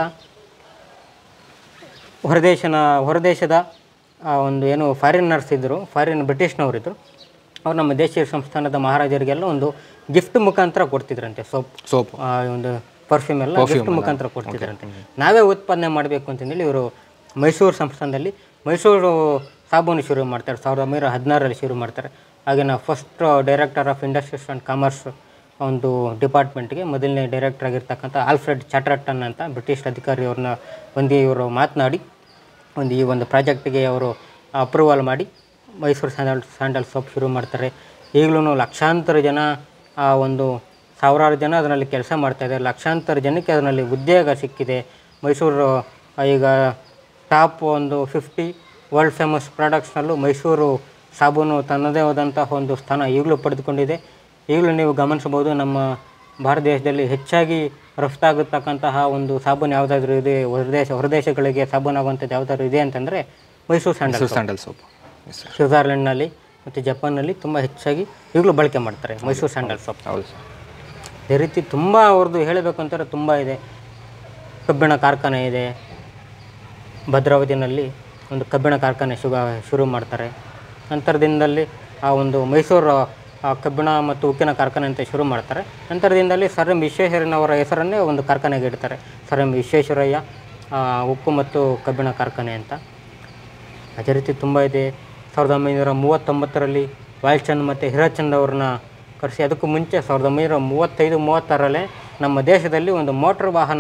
ಹೊರದೇಶದ ಒಂದು ಏನು ಫಾರಿನರ್ಸ್ ಇದ್ದರು, ಬ್ರಿಟಿಷ್ನವರಿದ್ದರು, ಅವ್ರು ನಮ್ಮ ದೇಶೀಯ ಸಂಸ್ಥಾನದ ಮಹಾರಾಜರಿಗೆಲ್ಲ ಒಂದು ಗಿಫ್ಟ್ ಮುಖಾಂತರ ಕೊಡ್ತಿದ್ರಂತೆ. ಸೋಪ್ ಒಂದು ಪರ್ಫ್ಯೂಮ್ ಎಲ್ಲ ಗಿಫ್ಟ್ ಮುಖಾಂತರ ಕೊಡ್ತಿದ್ರಂತೆ. ನಾವೇ ಉತ್ಪಾದನೆ ಮಾಡಬೇಕು ಅಂತಂದೇಳಿ ಇವರು ಮೈಸೂರು ಸಂಸ್ಥಾನದಲ್ಲಿ ಮೈಸೂರು ಸಾಬೂನು ಶುರು ಮಾಡ್ತಾರೆ. 1916ರಲ್ಲಿ ಶುರು ಮಾಡ್ತಾರೆ. ಆಗಿನ first director of industries and commerce ಒಂದು ಡಿಪಾರ್ಟ್ಮೆಂಟ್ಗೆ ಮೊದಲನೇ ಡೈರೆಕ್ಟರ್ ಆಗಿರ್ತಕ್ಕಂಥ ಆಲ್ಫ್ರೆಡ್ ಚಾಟರ್ಟನ್ ಅಂತ ಬ್ರಿಟಿಷ್ ಅಧಿಕಾರಿ ಅವ್ರನ್ನ ಇವರು ಮಾತನಾಡಿ ಈ ಒಂದು ಪ್ರಾಜೆಕ್ಟಿಗೆ ಅವರು ಅಪ್ರೂವಲ್ ಮಾಡಿ ಮೈಸೂರು ಸ್ಯಾಂಡಲ್ ಸೋಪ್ ಶುರು ಮಾಡ್ತಾರೆ. ಈಗಲೂ ಲಕ್ಷಾಂತರ ಜನ, ಒಂದು ಸಾವಿರಾರು ಜನ ಅದರಲ್ಲಿ ಕೆಲಸ ಮಾಡ್ತಾಯಿದ್ದಾರೆ. ಲಕ್ಷಾಂತರ ಜನಕ್ಕೆ ಅದರಲ್ಲಿ ಉದ್ಯೋಗ ಸಿಕ್ಕಿದೆ. ಮೈಸೂರು ಈಗ ಟಾಪ್ ಒಂದು 50 ವರ್ಲ್ಡ್ ಫೇಮಸ್ ಪ್ರಾಡಕ್ಟ್ಸ್ನಲ್ಲೂ ಮೈಸೂರು ಸಾಬೂನು ತನ್ನದೇ ಆದಂತಹ ಒಂದು ಸ್ಥಾನ ಈಗಲೂ ಪಡೆದುಕೊಂಡಿದೆ. ಈಗಲೂ ನೀವು ಗಮನಿಸಬಹುದು, ನಮ್ಮ ಭಾರತ ದೇಶದಲ್ಲಿ ಹೆಚ್ಚಾಗಿ ರಫ್ತಾಗತಕ್ಕಂತಹ ಒಂದು ಸಾಬೂನು ಯಾವುದಾದ್ರೂ ಇದೆ, ಹೊರದೇಶಗಳಿಗೆ ಸಾಬೂನು ಆಗುವಂಥದ್ದು ಯಾವುದಾದ್ರೂ ಇದೆ ಅಂತಂದರೆ ಮೈಸೂರು ಸ್ಯಾಂಡಲ್ ಸೋಪ್. ಸ್ವಿಟ್ಜರ್ಲೆಂಡ್ನಲ್ಲಿ ಮತ್ತು ಜಪಾನ್ನಲ್ಲಿ ತುಂಬ ಹೆಚ್ಚಾಗಿ ಈಗಲೂ ಬಳಕೆ ಮಾಡ್ತಾರೆ ಮೈಸೂರು ಸ್ಯಾಂಡಲ್ ಸೋಪ್. ಹೌದು ಸರ್. ಅದೇ ರೀತಿ ತುಂಬ ಅವ್ರದ್ದು ಹೇಳಬೇಕು ಅಂತಾರೆ ತುಂಬ ಇದೆ. ಕಬ್ಬಿಣ ಕಾರ್ಖಾನೆ ಇದೆ, ಭದ್ರಾವತಿನಲ್ಲಿ ಒಂದು ಕಬ್ಬಿಣ ಕಾರ್ಖಾನೆ ಶುರು ಮಾಡ್ತಾರೆ. ನಂತರದಿಂದಲೇ ಆ ಒಂದು ಮೈಸೂರು ಕಬ್ಬಿಣ ಮತ್ತು ಉಕ್ಕಿನ ಕಾರ್ಖಾನೆ ಅಂತ ಶುರು ಮಾಡ್ತಾರೆ. ನಂತರದಿಂದಲೇ ಸರ್ ಎಂ ವಿಶ್ವೇಶ್ವರಯ್ಯನವರ ಹೆಸರನ್ನೇ ಒಂದು ಕಾರ್ಖಾನೆಗೆ ಇಡ್ತಾರೆ, ಸರ್ ಎಂ ವಿಶ್ವೇಶ್ವರಯ್ಯ ಉಕ್ಕು ಮತ್ತು ಕಬ್ಬಿಣ ಕಾರ್ಖಾನೆ ಅಂತ. ಅದೇ ರೀತಿ ತುಂಬ ಇದೆ. 1939ರಲ್ಲಿ ವಾಲ್ಚಂದ್ ಮತ್ತು ಹಿರಚಂದ್ ಅವ್ರನ್ನ ಕರೆಸಿ, ಅದಕ್ಕೂ ಮುಂಚೆ 1935-36ರಲ್ಲೇ ನಮ್ಮ ದೇಶದಲ್ಲಿ ಒಂದು ಮೋಟ್ರ್ ವಾಹನ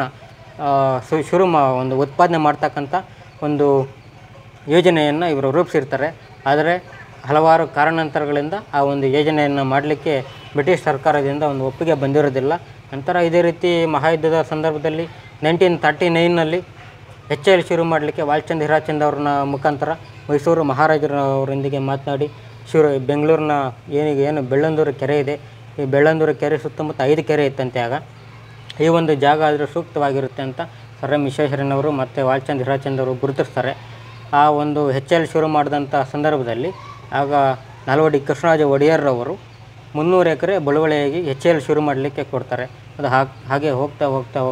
ಒಂದು ಉತ್ಪಾದನೆ ಮಾಡ್ತಕ್ಕಂಥ ಒಂದು ಯೋಜನೆಯನ್ನು ಇವರು ರೂಪಿಸಿರ್ತಾರೆ. ಆದರೆ ಹಲವಾರು ಕಾರಣಾಂತರಗಳಿಂದ ಆ ಒಂದು ಯೋಜನೆಯನ್ನು ಮಾಡಲಿಕ್ಕೆ ಬ್ರಿಟಿಷ್ ಸರ್ಕಾರದಿಂದ ಒಂದು ಒಪ್ಪಿಗೆ ಬಂದಿರೋದಿಲ್ಲ. ನಂತರ ಇದೇ ರೀತಿ ಮಹಾಯುದ್ಧದ ಸಂದರ್ಭದಲ್ಲಿ 1939ನಲ್ಲಿ ಹೆಚ್ಚೆಯಲ್ಲಿ ಶುರು ಮಾಡಲಿಕ್ಕೆ ವಾಲ್ಚಂದ್ ಹಿರಾಚಂದ್ ಅವ್ರನ್ನ ಮುಖಾಂತರ ಮೈಸೂರು ಮಹಾರಾಜರವರೊಂದಿಗೆ ಮಾತನಾಡಿ ಬೆಂಗಳೂರಿನ ಏನು ಬೆಳ್ಳಂದೂರು ಕೆರೆ ಇದೆ, ಈ ಬೆಳ್ಳಂದೂರು ಕೆರೆ ಸುತ್ತಮುತ್ತ 5 ಕೆರೆ ಇತ್ತಂತೆ. ಆಗ ಈ ಒಂದು ಜಾಗ ಆದರೆ ಸೂಕ್ತವಾಗಿರುತ್ತೆ ಅಂತ ಸರ್ ಎಂ ವಿಶ್ವೇಶ್ವರಯ್ಯನವರು ಮತ್ತು ವಾಲ್ಚಂದ್ ಹಿರಾಚಂದ್ ಅವರು ಗುರುತಿಸ್ತಾರೆ. ಆ ಒಂದು ಹೆಚ್ಚೆಲ್ಲಿ ಶುರು ಮಾಡಿದಂಥ ಸಂದರ್ಭದಲ್ಲಿ ಆಗ ನಾಲ್ವಡಿ ಕೃಷ್ಣರಾಜ ಒಡೆಯರ್ರವರು 300 ಎಕರೆ ಬಳುವಳಿಯಾಗಿ ಹೆಚ್ಚೆಲ್ಲಿ ಶುರು ಮಾಡಲಿಕ್ಕೆ ಕೊಡ್ತಾರೆ. ಅದು ಹಾಗೆ ಹೋಗ್ತಾ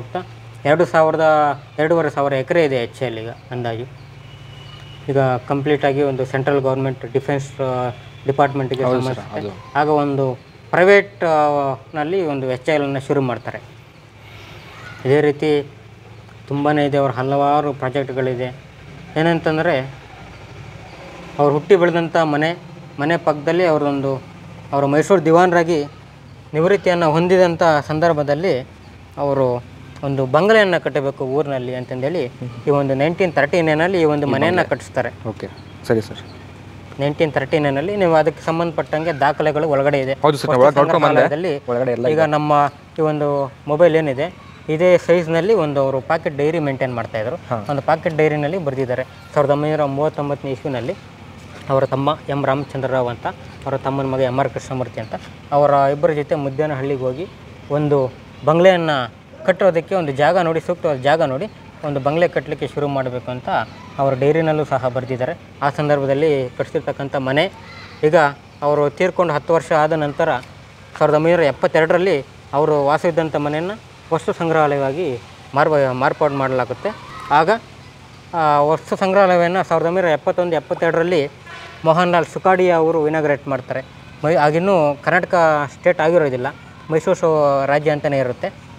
2,500 ಎಕರೆ ಇದೆ ಹೆಚ್ಚೆಲ್ಲಿ ಈಗ ಅಂದಾಜು. ಈಗ ಕಂಪ್ಲೀಟಾಗಿ ಒಂದು ಸೆಂಟ್ರಲ್ ಗೌರ್ಮೆಂಟ್ ಡಿಫೆನ್ಸ್ ಡಿಪಾರ್ಟ್ಮೆಂಟಿಗೆ ಸಂಬಂಧಿಸಿದೆ. ಆಗ ಒಂದು ಪ್ರೈವೇಟ್ನಲ್ಲಿ ಒಂದು ಹೆಚ್ಚೆಲ್ಲನ್ನು ಶುರು ಮಾಡ್ತಾರೆ. ಇದೇ ರೀತಿ ತುಂಬಾ ಇದೆ, ಅವ್ರ ಹಲವಾರು ಪ್ರಾಜೆಕ್ಟ್ಗಳಿದೆ. ಏನಂತಂದರೆ ಅವ್ರು ಹುಟ್ಟಿ ಬೆಳೆದಂಥ ಮನೆ ಪಕ್ಕದಲ್ಲಿ ಅವರು ಮೈಸೂರು ದಿವಾನರಾಗಿ ನಿವೃತ್ತಿಯನ್ನು ಹೊಂದಿದಂಥ ಸಂದರ್ಭದಲ್ಲಿ ಅವರು ಒಂದು ಬಂಗಲೆಯನ್ನು ಕಟ್ಟಬೇಕು ಊರಿನಲ್ಲಿ ಅಂತಂದೇಳಿ ಈ ಒಂದು 1939ನಲ್ಲಿ ಈ ಒಂದು ಮನೆಯನ್ನು ಕಟ್ಟಿಸ್ತಾರೆ. ಓಕೆ, ಸರಿ ಸರ್. 1939ನಲ್ಲಿ ನೀವು ಅದಕ್ಕೆ ಸಂಬಂಧಪಟ್ಟಂಗೆ ದಾಖಲೆಗಳು ಒಳಗಡೆ ಇದೆ. ಈಗ ನಮ್ಮ ಈ ಒಂದು ಮೊಬೈಲ್ ಏನಿದೆ ಇದೇ ಸೈಜ್ನಲ್ಲಿ ಅವರು ಪಾಕೆಟ್ ಡೈರಿ ಮೇಂಟೈನ್ ಮಾಡ್ತಾಯಿದ್ರು. ಒಂದು ಪಾಕೆಟ್ ಡೈರಿನಲ್ಲಿ ಬರೆದಿದ್ದಾರೆ 1939ನೇ ಇಸ್ವಿನಲ್ಲಿ ಅವರ ತಮ್ಮ ಎಂ ರಾಮಚಂದ್ರರಾವ್ ಅಂತ, ಅವರ ತಮ್ಮನ ಮಗ ಎಂ ಆರ್ ಕೃಷ್ಣಮೂರ್ತಿ ಅಂತ, ಅವರ ಇಬ್ಬರ ಜೊತೆ ಮುದ್ದೇನಹಳ್ಳಿಗೆ ಹೋಗಿ ಒಂದು ಬಂಗ್ಲೆಯನ್ನು ಕಟ್ಟೋದಕ್ಕೆ ಒಂದು ಜಾಗ ನೋಡಿ, ಸೂಕ್ತವಾದ ಜಾಗ ನೋಡಿ ಒಂದು ಬಂಗ್ಲೆ ಕಟ್ಟಲಿಕ್ಕೆ ಶುರು ಮಾಡಬೇಕು ಅಂತ ಅವರ ಡೈರಿನಲ್ಲೂ ಸಹ ಬರೆದಿದ್ದಾರೆ. ಆ ಸಂದರ್ಭದಲ್ಲಿ ಕಟ್ಟಿಸಿರ್ತಕ್ಕಂಥ ಮನೆ ಈಗ ಅವರು ತೀರ್ಕೊಂಡು 10 ವರ್ಷ ಆದ ನಂತರ 1972ರಲ್ಲಿ ಅವರು ವಾಸವಿದ್ದಂಥ ಮನೆಯನ್ನು ವಸ್ತು ಸಂಗ್ರಹಾಲಯವಾಗಿ ಮಾರ್ಪಾಡು ಮಾಡಲಾಗುತ್ತೆ. ಆಗ ವಸ್ತು ಸಂಗ್ರಹಾಲಯವನ್ನು 1971-72ರಲ್ಲಿ ಮೋಹನ್ ಲಾಲ್ ಸುಖಾಡಿಯಾ ಅವರು ಇನಾಗ್ರೇಟ್ ಮಾಡ್ತಾರೆ. ಆಗಿನ್ನೂ ಕರ್ನಾಟಕ ಸ್ಟೇಟ್ ಆಗಿರೋದಿಲ್ಲ, ಮೈಸೂರು ರಾಜ್ಯ ಅಂತಲೇ ಇರುತ್ತೆ.